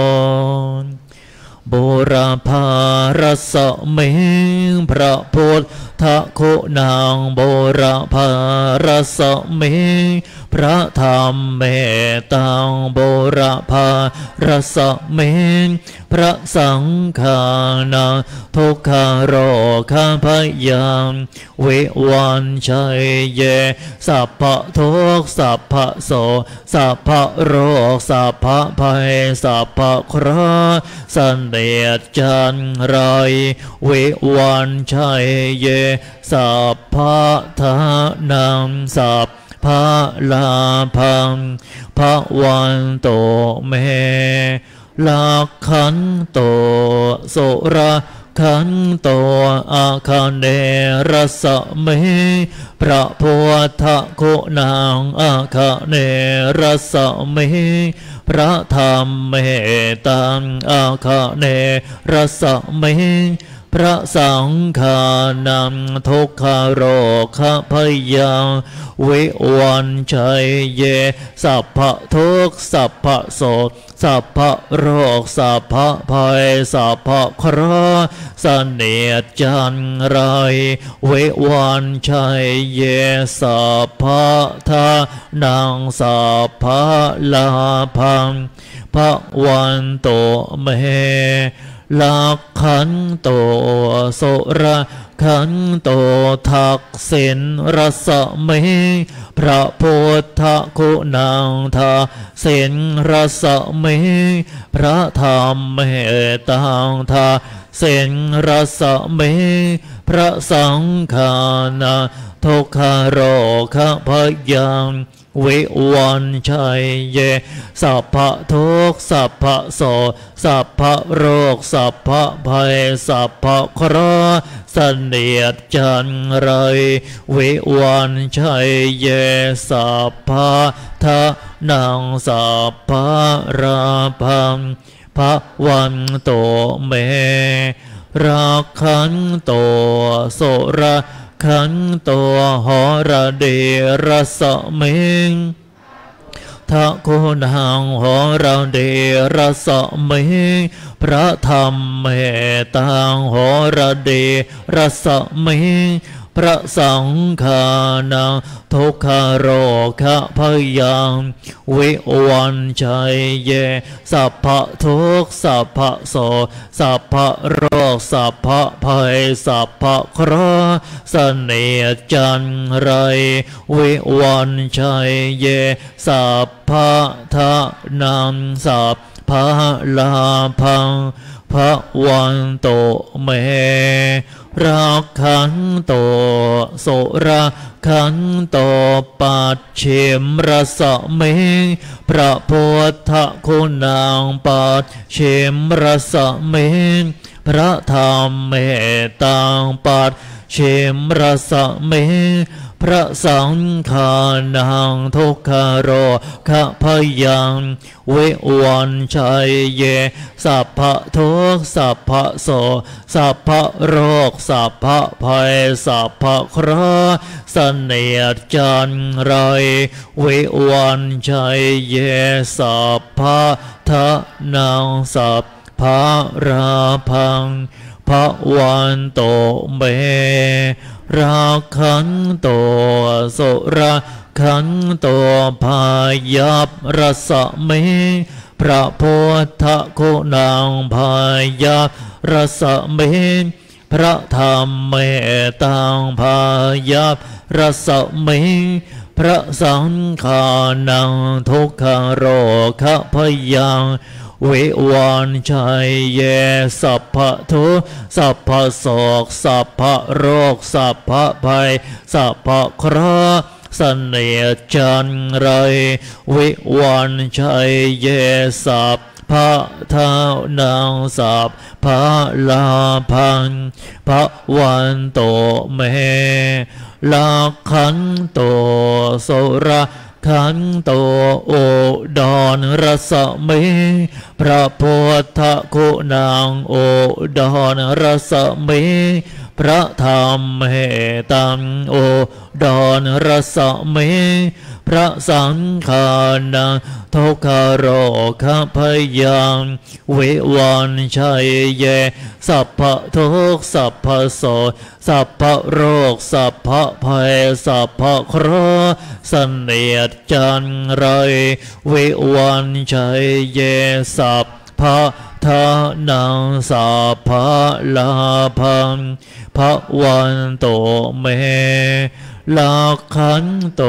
บุรพารสเมงพระพุทธคุณังบุรพารสเมงพระธรรมเมตังบุรพารสเมงพระสังฆานังทุกขโรคพยังวิวันชัยเยสัพพะทุกข์สัพพะโสสัพพะโรคสัพพะภัยสัพพะเคราะห์เสนียดจันไรวิวันชัยเยสัพพะทานังสัพพะลาภังภวันโตเมลักขันโตสุราขันโตอาคาเนรสเมพระพุทธคุณังอาคาเนรสเมพระธรรมเมตังอาคาเนรสเมพระสังฆานังทุกขโรคพยังวิวันชัยเยสัพพะทุกข์สัพพะโสสัพพะโรคสัพพะภัยสัพพะเคราะห์เสนียดจันไรวิวันชัยเยสัพพะทานังสัพพะลาภังภวันโตเมลักขันโตสุราขันโตทักษิณรสเมพระพุทธคุณังทักษิณรสเมพระธรรมเมตังทักษิณรสเมพระสังฆานังทุกขโรคพยังวิวันชัยเยสัพพะทุกข์สัพพะโสสัพพะโรคสัพพะภัยสัพพะเคราะห์เสนียดจันไรวิวันชัยเยสัพพะทานังสัพพะราภังภวันโตเมรักขันโตสุราขันโตหรเดรสเมงทะคุณังหรเดรสเมงพระธรรมเมตังหรเดรสเมงพระสังฆานังทุกขโรคพยังวิวันชัยเยสัพพะทุกข์สัพพะโสสัพพะโรคสัพพะภัยสัพพะเคราะห์เสนียดจันไรวิวันชัยเยสัพพะทานังสัพพะลาภังภวันโตเมรักขันโตสุราขันโตปัจเฉมรสเมงพระพุทธคุณังปัจเฉมรสเมงพระธรรมเมตังปัจเฉมรสเมงพระสังฆานังทุกขโรคพยังวิวันชัยเยสัพพะทุกข์สัพพะโสสัพพะโรคสัพพะภัยสัพพะเคราะห์เสนียดจันไรวิวันชัยเยสัพพะทานังสัพพะราภังภวันโตเมรักขันโตสุราขันโตพายัพรสเมพระพุทธคุณังพายัพรสเมพระธรรมเมตังพายัพรสเมพระสังฆานังทุกขโรคพยังวิวันชัยเยสัพพะทุกข์สัพพะโศกสัพพะโรคสัพพะภัยสัพพะเคราะห์เสนียดจันไรวิวันชัยเยสัพพะทานังสัพพะลาภังภวันโตเมลักขันโตสุราขันโตโอดอนรสเมพระพุทธคุณังโอดอนรสเมพพระธรรมเหตังโอดอนรสเมพระสังฆานังทุกขโรคพยังวิวันชัยเยสัพพทุกข์สัพพโสสัพพโรคสัพพภัยสัพพเคราะห์เสนียดจันไรวิวันชัยเยสัพพะทานังสัพพะลาภังภวันโตเมลาขันโต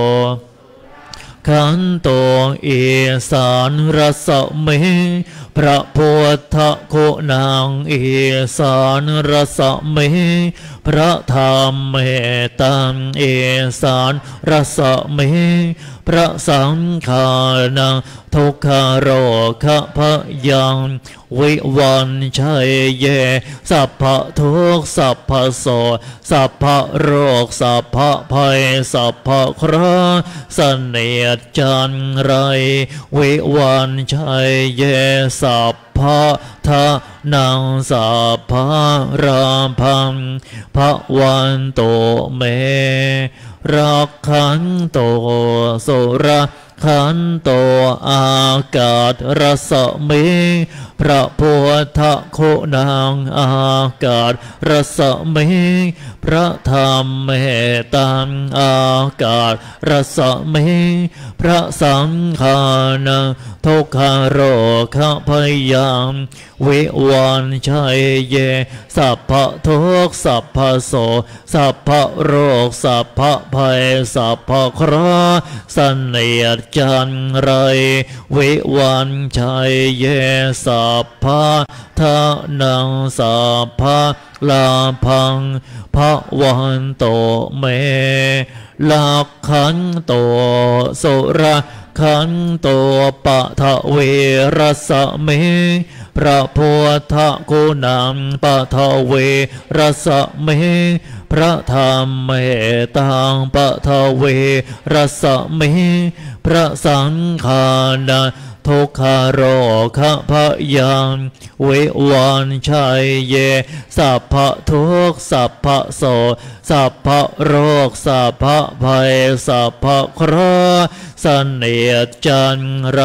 ขันโตเอสานรสเมพระพุทธโคนังเอสานรสเมพระธรรมเมตังเอสานรสเมพระสังฆานังทุกขโรคพยังวิวันชัยเยสัพพทุกข์สัพพโสสัพพโรคสัพพภัยสัพพเคราะห์เสนียดจันไรวิวันชัยเยสัพพะทานังสัพพะราพังภวันโตเมรักขันโตสุรขันโตอากาศรสเมพระพุทธโคนังอากาศรสเมพระธรรมเมตังอากาศรสเมพระสังฆานังทุกขโรคพยังวิวันชัยเยสัพพทุกข์สัพพโสสัพพโรคสัพพภัยสัพพเคราะห์เสนียดจันไรวิวันชัยเยสัพพะทานังสัพพะลาภังภวันโตเมลักขันโตสุรขันโตปะทะเวรสเมพระพุทธโคนังปะทะเวรสเมพระธรรมเมตังปะทะเวรสเมพระสังฆานังทุกขโรคพยังวิวันชัยเยสัพพทุกข์สัพพโสสัพพโรคสัพพภัยสัพพเคราะห์เสนียดจันไร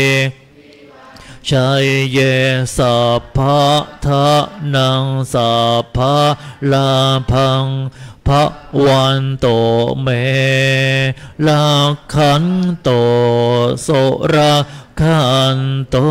ชัยเยสัพพะทานังสัพพะลาภังภวันโตเมลาขันโตสุราขันโต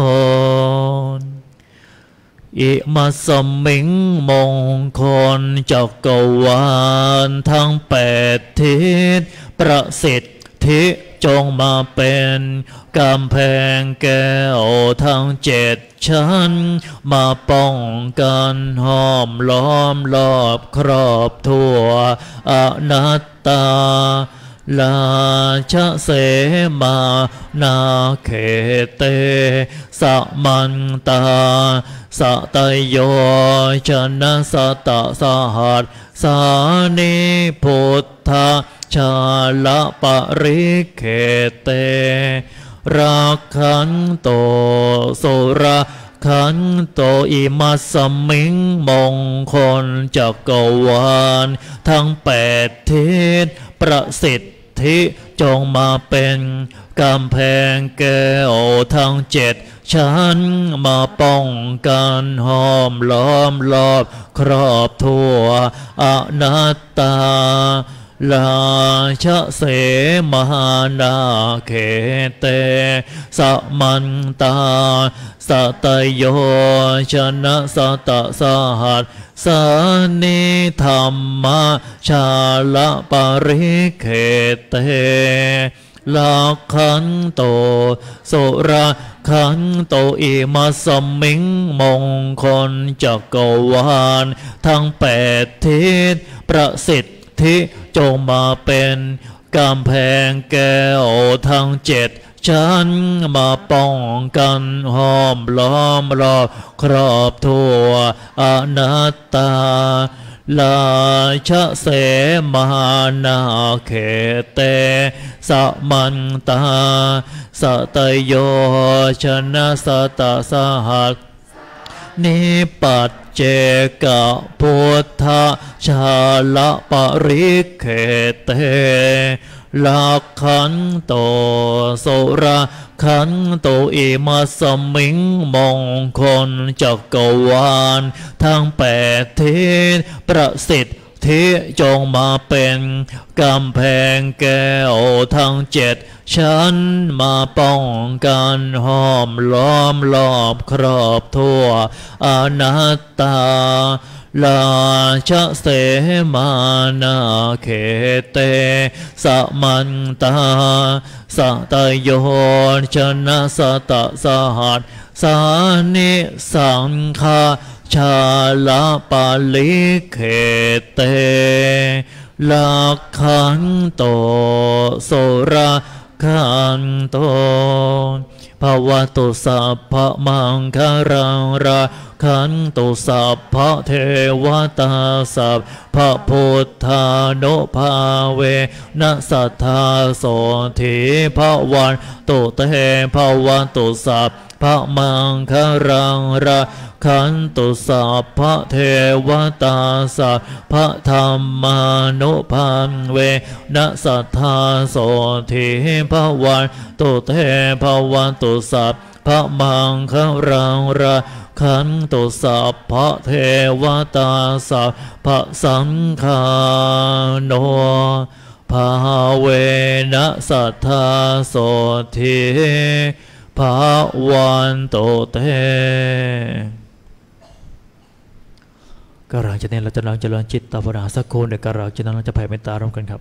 อิมัสมิงมงคลจักรวาลทั้งแปดทิศประสิทธิจงมาเป็นกำแพงแก้วทั้งเจ็ดชั้นมาป้องกันห้อมล้อมรอบครอบทั่วอนัตตาลาชะเสมานาเขเตสะมันตาสะตยโยชนะสะตะสหัสสานิพุทธาชาละปริเขเตรักขันโตสุรขันโตอิมัสมิงมงคลจักรวาลทั้งแปดทิศประสิทธิจงมาเป็นกำแพงแก้วทั้งเจ็ดชั้นมาป้องกันห้อมล้อมรอบครอบทั่วอนัตตาลาชะเสมหานาเขเตสะมันตาสะตยโยชนะสะตะสหัสสานิธรรมชาละปริเขเตลักขันโตสุรขันโตอิมัสมิงมงคลจักรวาลทั้งแปดทิศประสิทธิจงมาเป็นกำแพงแก้วทั้งเจ็ดชั้นมาป้องกันห้อมล้อมรอบครอบทั่วอนัตตาลาชะเสมหานาเขเตสะมันตาสะตยโยชนะสะตะสหัสนิปัตเจกะพุทธชาละปริเขเตลักขันโตโสระขันโตอิมัสมิงมงคลจักรวาลทั้งแปดทิศประสิทธิ์ที่จงมาเป็นกำแพงแก้วทั้งเจ็ดชั้นมาป้องกันห้อมล้อมรอบครอบทั่วอนัตตาลาชะเสมานาเขเตสมันตาสตโยชนะสตะสหัสสานิสังฆาชาลาปาลิเขเตลักขันโตโสระขันโตภวตุสัพพะมังคารังราขันตุสัพพะเทวตาสัพพะพุทธานุภาเวนัสสัทธาโสธีภวันตุเตภวันตุสัพพะมังคารังราขันตุสัพพะเทวตาสัพพะธรรมานุภาเวนัสสัทธาโสธีภวันตุเตภวันตุสัพพะมังคารังราขันตุสัพพะเทวตาสัพพะสังฆาโนภาเวนัสสัทธาโสธีภวันตุเตกราจะเนี่ยเราจะลองเจริญจิตตภาวนาสักคนเดี๋ยวกราจะนั้นเราจะแผ่เมตตาร่วมกันครับ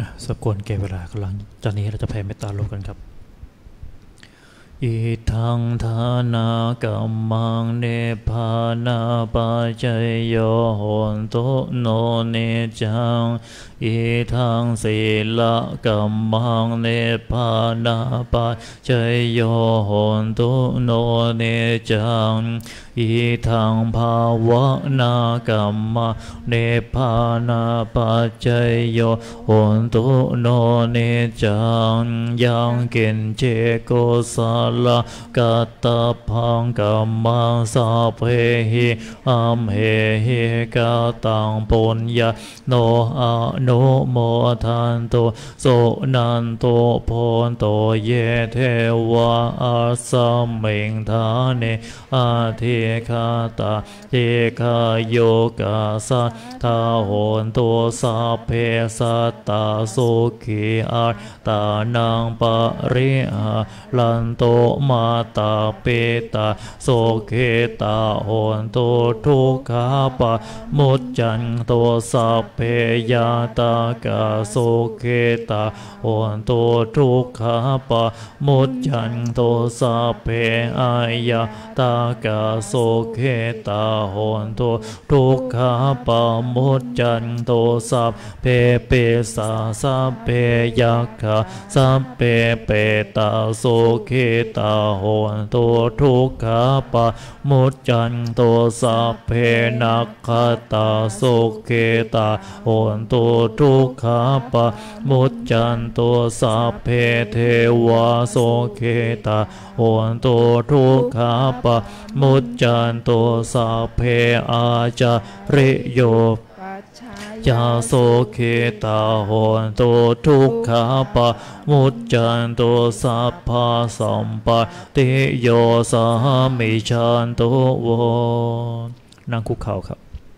สมควรแก่เวลากำลังจากนี้เราจะแผ่เมตตาโลกกันครับอิทังทานากัมมังเนปานาปัจจโยโหนตุโนเนจังอิทังศีลกัมมังเนปานาปัจจโยโหนตุโนเนจังอิทังภาวนากัมมังเนปานาปัจจโยโหนตุโนเนจังยังกินเจโกสาลกัตตพังกัมมังสัพเพหิอัมเหหิกาตังปุญญาโนอะโนโมทันโตโสนันโตโพนโตเยเทวะอาสัมมิงทาเนอาเทคาตาเทคาโยกาสัทธาโหนโตสัพเพสัตตาสุขีอาตานังปริหาลันโตมาตาเปตาโสเขตาโหนโตทุกขาปะมุจจันโตสัพเพยาตากาโสเขตาโหนโตทุกขาปะมุจจันโตสัพเพอายาตากาโสเขตาโหนโตทุกขาปะมุจจันโตสัพเพเปสาสัพเพยัคขาสัพเพเปตาโสเขตาโหนโตทุกขาปะมุจจันโตสัพเพนักขตาโสเขตาโหนโตทุกขาปะมุจจันโตสัพเพเทวาโสเขตาโหนโตทุกขาปะมุจจันโตสัพเพอาจาริโยยาโสเขตาโหนโตทุกขาปะมุจจันโตสัพพะสัมปติโยสามิชันโตโวนั่งคุกเข่าครับ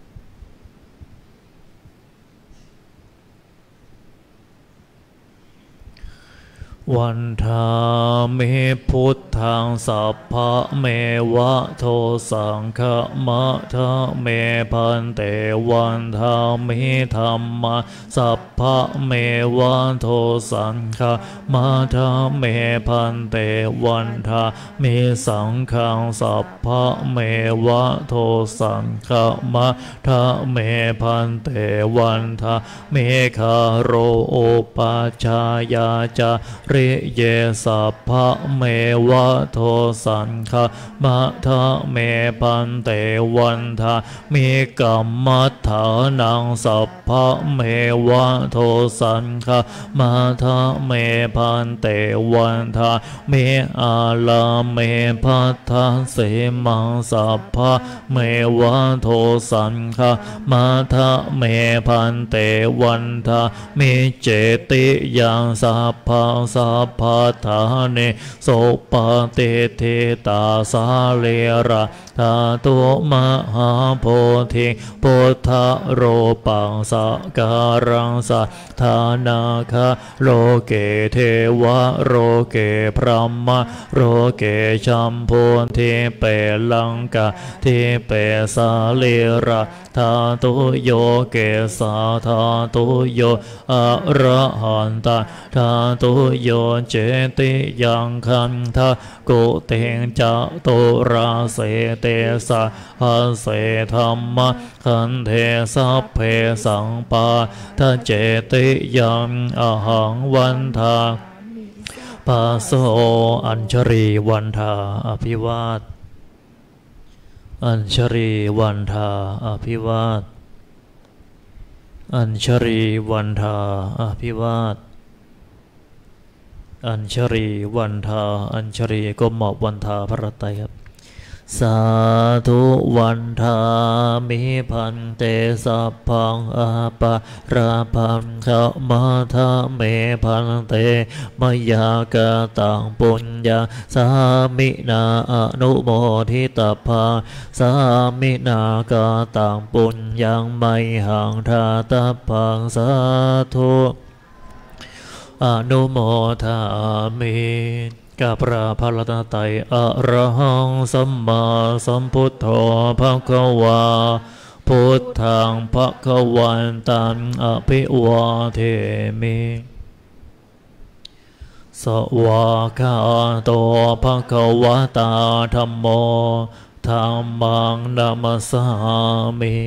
วันธามิพุทธังสัพพะเมวะโทสังฆมะทะเมพันเตวันธามิธัมมะสัพพะเมวะโทสังฆมะทะเมพันเตวันธามิสังฆังสัพพะเมวะโทสังฆมะทะเมพันเตวันธามิคาโรโอปาชายาจาริเยสัพพะเมวะโทสังฆมะทะเมพันเตวันทามิกัมมัฏฐานังสัพพะเมวะโทสังฆมะทะเมพันเตวันทามิอาลาเมพัทธะเสมังสัพพะเมวะโทสังฆมะทะเมพันเตวันทามิเจติยังสัพพะสัพพะทาเนโสปะเตเทตาสาเลระธาตุมหาโพธิพุทธโรปังสักการังสัทธานาคาโลเกเทวะโรเกพรหมโรเกชัมพูนเทเปลังกาเทเปสาเลระธาตุโยเกสาธาตุโยอะระหันตาธาตุโยเจติยังคันทะกุเตงจะโตราเสเตสะหัสเสธรรมะคันเทสัพเพสังปาทะเจติยังอหังวันทาปัสโสอัญชรีวันทาอภิวาทอัญชรีวันทาอภิวาทอัญชรีวันทาอภิวาทอัญชรีวันทาอัญชรีก็เหมาะวันทาพระรัตน์ครับสาธุวันทามิพันเตสัพพังอาปะราพังขมาทาเมพันเตมยากาตังปุญญาสามินาอนุโมทิตาภาสามินากาตังปุญญังไมหังทาตาพังสาธุอนุโมทามิกาพระพระรัตนตรัยอะระหังสัมมาสัมพุทโธภะคะวาพุทธังภคะวันตังอภิวาเทมิสวากขาโตภคะวะตาธัมโมธัมมังนัมสสามิ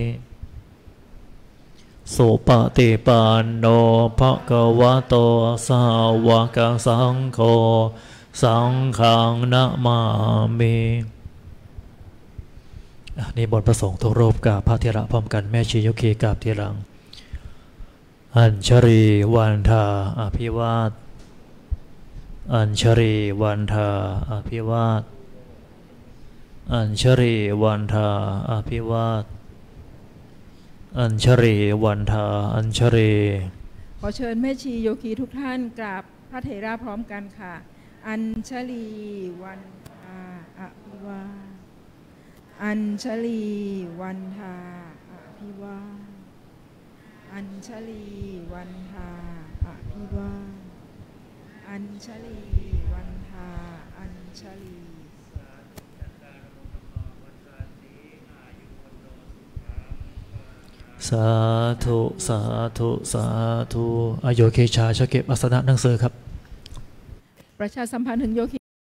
สุปฏิปันโนภคะวะโตสาวกสังโฆสังฆังนะมามินี่บทประสงค์ทุกรูปกับพระเถระพร้อมกันแม่ชีโยคีกับทีหลังอัญชรีวันทาอภิวาทอัญชรีวันทาอภิวาทอัญชรีวันทาอภิวาทอัญชรีวันทาอัญชรีขอเชิญแม่ชีโยคีทุกท่านกราบพระเถระพร้อมกันค่ะอัญชลีวันทาอภิวาทอัญชลีวันทาอภิวาทอัญชลีวันทาอภิวาทอัญชลีวันทาอัญชลีสาธุสาธุสาธุอโยเคชาชะเก็บอัสนะหนังสือครับประชาสัมพันธ์ถึงโยคี